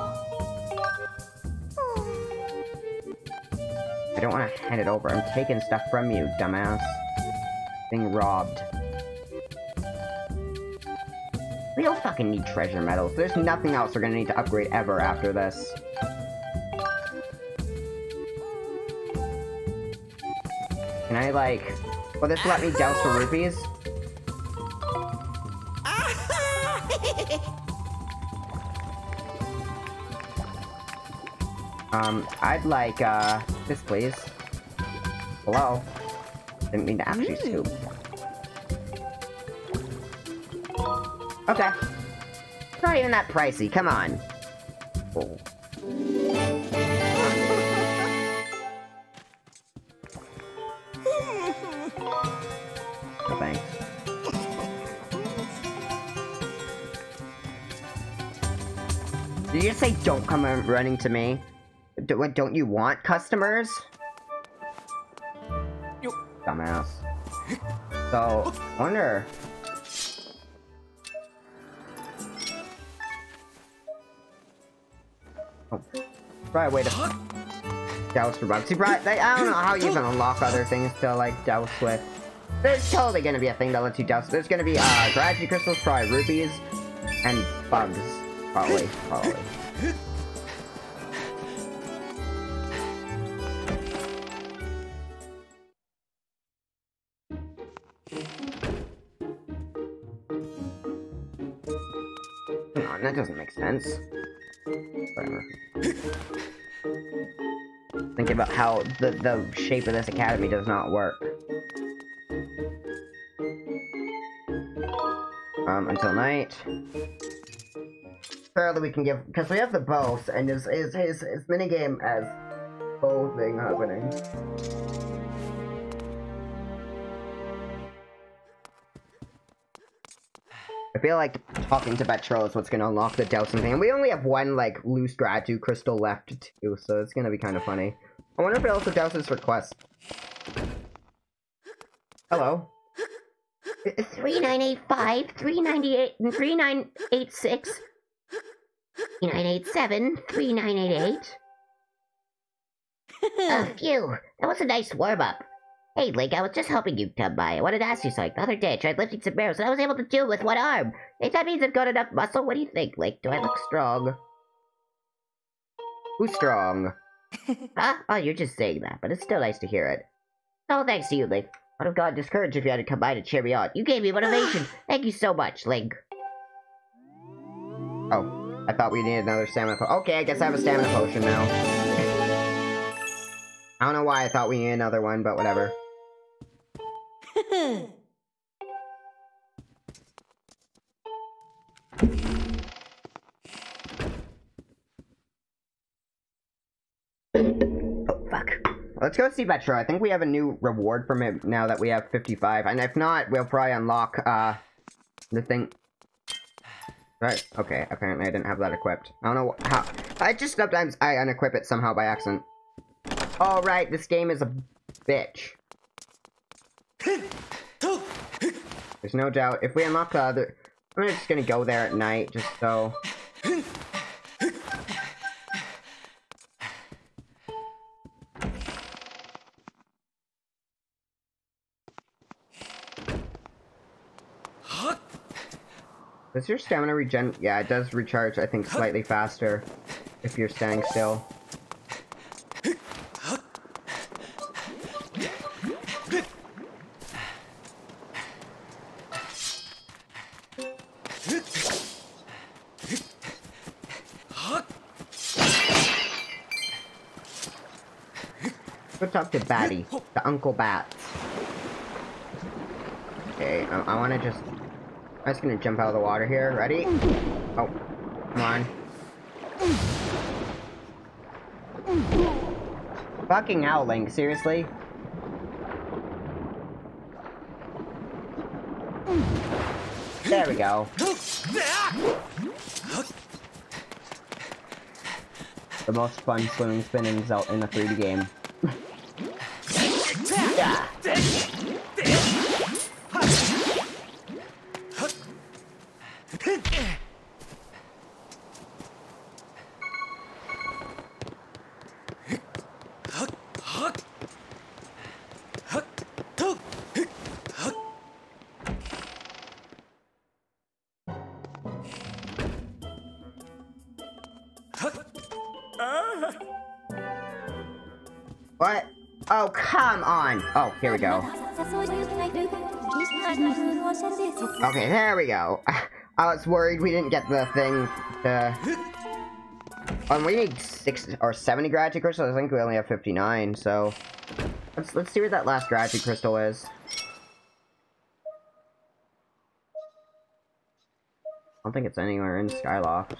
I don't want to hand it over. I'm taking stuff from you, dumbass. Being robbed. We don't fucking need treasure medals. There's nothing else we're gonna need to upgrade ever after this. Can I, like... Will this let me douse for rupees? Um, I'd like, uh, this please. Hello? Didn't mean to actually scoop. Okay. Not even that pricey, come on. Oh. No thanks. Did you just say don't come running to me? Do, what, don't you want customers? Dumbass. So, I wonder... Oh, probably a way to douse for bugs. See, probably, I don't know how you even unlock other things to, like, douse with. There's totally gonna be a thing that lets you douse. There's gonna be, uh, gratitude crystals, probably rupees, and bugs. Probably, probably. Come on, that doesn't make sense. Whatever. Think about how the, the shape of this academy does not work. Um, until night. Apparently we can give, because we have the bow, and his, his, his, his minigame as bow thing happening. I feel like talking to Betro is what's gonna unlock the dousing thing. And we only have one, like, loose gratitude crystal left, too, so it's gonna be kind of funny. I wonder if it also douses for quests. Hello? three nine eight five, three nine eight, three nine eight six, three nine eight seven, three nine eight eight. Oh, phew. That was a nice warm-up. Hey, Link, I was just hoping you'd come by. I wanted to ask you something. The other day, I tried lifting some barrels, and I was able to do it with one arm. If that means I've got enough muscle, what do you think, Link? Do I look strong? Who's strong? Huh? Oh, you're just saying that, but it's still nice to hear it. Oh, thanks to you, Link. I would have gotten discouraged if you had to come by to cheer me on. You gave me motivation. Thank you so much, Link. Oh, I thought we needed another stamina potion. Okay, I guess I have a stamina potion now. I don't know why I thought we needed another one, but whatever. Oh, fuck. Let's go see Betro. I think we have a new reward from him now that we have fifty-five. And if not, we'll probably unlock, uh, the thing. Right, okay, apparently I didn't have that equipped. I don't know how. I just sometimes I unequip it somehow by accident. Alright, this game is a bitch. There's no doubt. If we unlock the other... I'm just gonna go there at night, just so... Does your stamina regen? Yeah, it does recharge, I think, slightly faster if you're standing still. Go talk to Batty, the Uncle Bats. Okay, I, I want to just... I'm just gonna jump out of the water here. Ready? Oh, come on. Fucking hell, Link, seriously? There we go. The most fun swimming spin in Zelda in a three D game. Yeah. What? Oh, come on! Oh, here we go. Okay, there we go. I was worried we didn't get the thing to... Um, we need six or seventy Gravity Crystals. I think we only have fifty-nine, so... Let's, let's see where that last Gravity Crystal is. I don't think it's anywhere in Skyloft.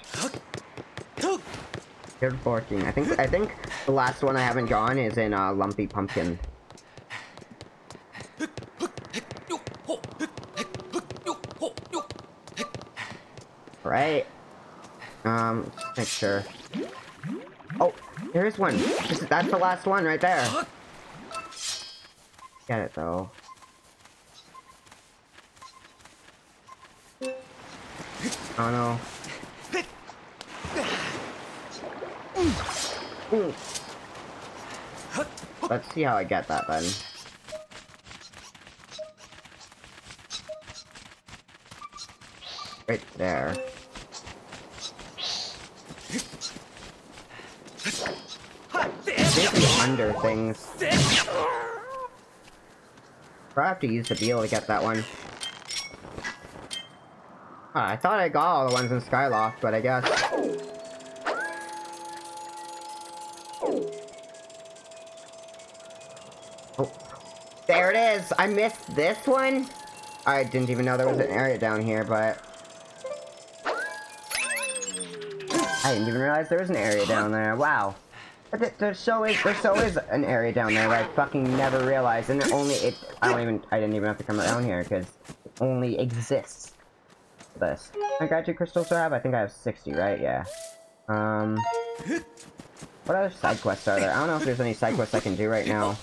Good fourteen. I think I think the last one I haven't gone is in uh, Lumpy Pumpkin. Right. Um, let's make sure. Oh, there's one. This is, that's the last one right there. Get it though. Oh no. Ooh. Let's see how I get that then. Right there. Maybe under things. I have to use the beetle to get that one. Ah, I thought I got all the ones in Skyloft, but I guess. Oh, there it is! I missed this one? I didn't even know there was an area down here, but... I didn't even realize there was an area down there, wow. But th there so is, there so is an area down there that I fucking never realized, and it only, it, I don't even, I didn't even have to come around here, because it only exists. This. I got your crystals to have? I think I have sixty, right? Yeah. Um... What other side quests are there? I don't know if there's any side quests I can do right now.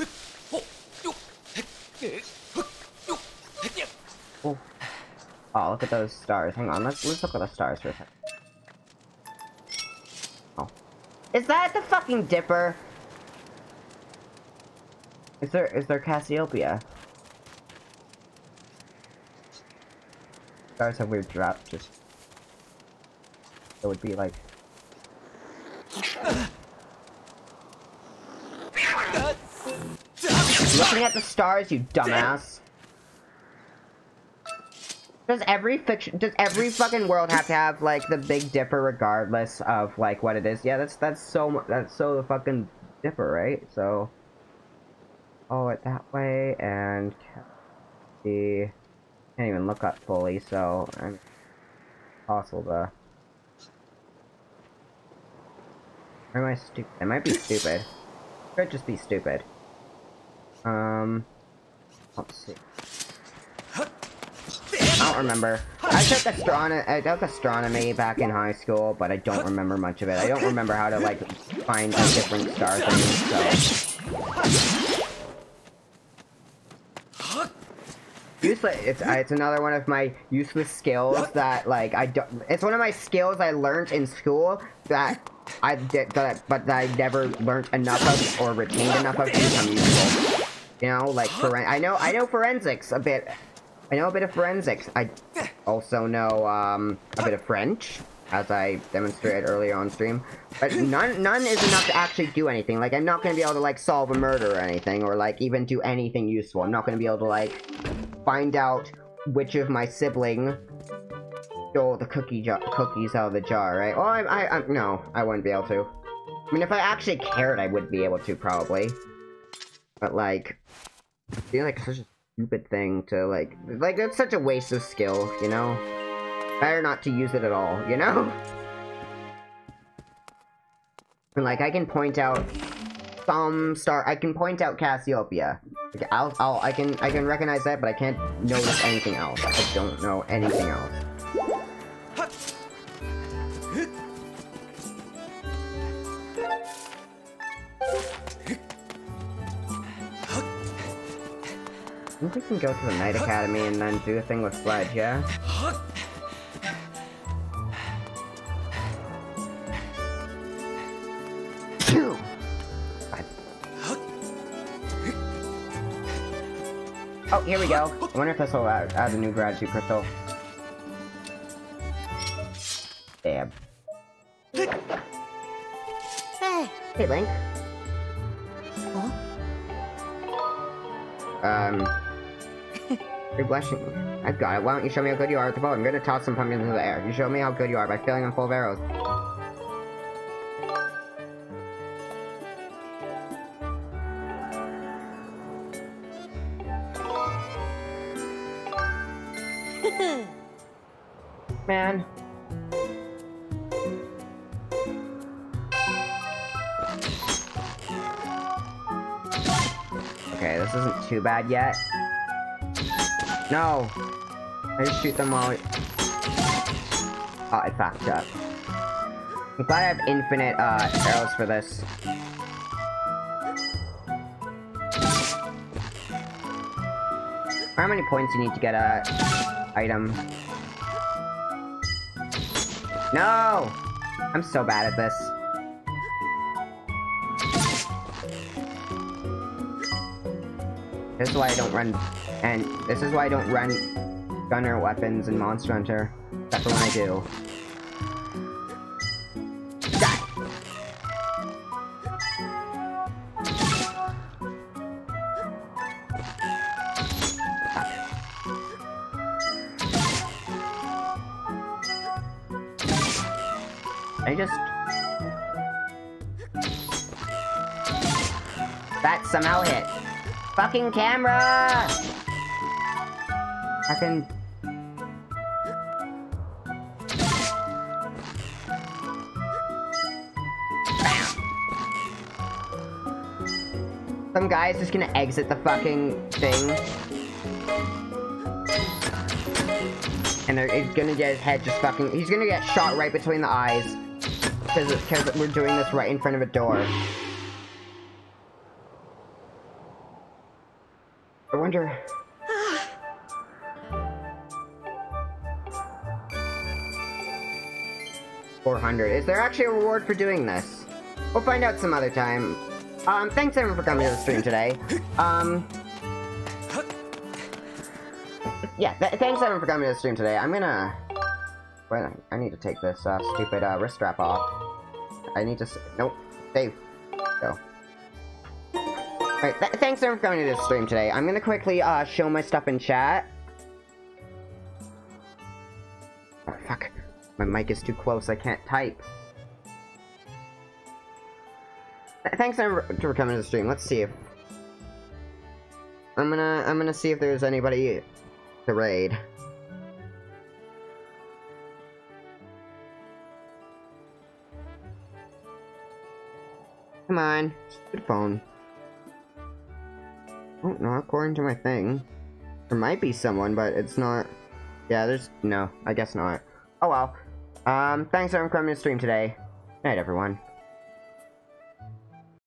Oh, oh look at those stars. Hang on, let's, let's look at the stars for a second. Oh. Is that the fucking Dipper? Is there, is there Cassiopeia? Stars have weird drops, just... It would be like... Looking at the stars, you dumbass! Does every fiction- does every fucking world have to have, like, the Big Dipper regardless of, like, what it is? Yeah, that's- that's so- that's so the fucking Dipper, right? So... Oh, it that way, and... The... Can't even look up fully, so I'm possible to. Or am I stupid? I might be stupid. Could just be stupid. Um, let's see. I don't remember. I took astronomy. I took astronomy back in high school, but I don't remember much of it. I don't remember how to like find a different star things. So. Useless. It's uh, it's another one of my useless skills that like I don't. It's one of my skills I learned in school that I did, that, but that I never learned enough of or retained enough of to become useful. You know, like foren. I know I know forensics a bit. I know a bit of forensics. I also know um, a bit of French, as I demonstrated earlier on stream. But none none is enough to actually do anything. Like I'm not gonna be able to like solve a murder or anything, or like even do anything useful. I'm not gonna be able to like find out which of my sibling stole the cookie jar cookies out of the jar, right? Well, I, I, I, no, I wouldn't be able to. I mean, if I actually cared, I would be able to, probably. But, like, I feel like such a stupid thing to, like, like, that's such a waste of skill, you know? Better not to use it at all, you know? And, like, I can point out some star. I can point out Cassiopeia. Okay, I'll, I'll, I can, I can recognize that, but I can't notice anything else. I don't know anything else. I think we can go to the Knight Academy and then do a thing with Sledge, yeah? Oh, here we go. I wonder if this will add, add a new gratitude crystal. Damn. Hey, Link. Um... You're blushing. I've got it. Why don't you show me how good you are with the bow? I'm gonna toss some pumpkins into the air. You show me how good you are by filling them full of arrows. Man. Okay, this isn't too bad yet. No! I just shoot them while... Oh, I fucked up. I'm glad I have infinite, uh, arrows for this. How many points you need to get a item? No! I'm so bad at this. This is why I don't run, and this is why I don't run gunner weapons in Monster Hunter, except for when I do. Die! I just... That somehow hit. Fucking camera! Fucking... Bam! Some guy's just gonna exit the fucking thing. And they're, he's gonna get his head just fucking... He's gonna get shot right between the eyes. Because we're doing this right in front of a door. I wonder... four hundred. Is there actually a reward for doing this? We'll find out some other time. Um, thanks everyone for coming to the stream today. Um... Yeah, th thanks everyone for coming to the stream today. I'm gonna... Wait, I need to take this, uh, stupid, uh, wrist strap off. I need to... Nope. Save. Go. Alright, th thanks everyone for coming to this stream today. I'm gonna quickly, uh, show my stuff in chat. Oh, fuck. My mic is too close, I can't type. Th thanks everyone for coming to the stream. Let's see if... I'm gonna... I'm gonna see if there's anybody to raid. Come on. Stupid phone. Oh, not according to my thing. There might be someone, but it's not... Yeah, there's... No, I guess not. Oh well. Um, thanks everyone for coming to the stream today. Good night, everyone.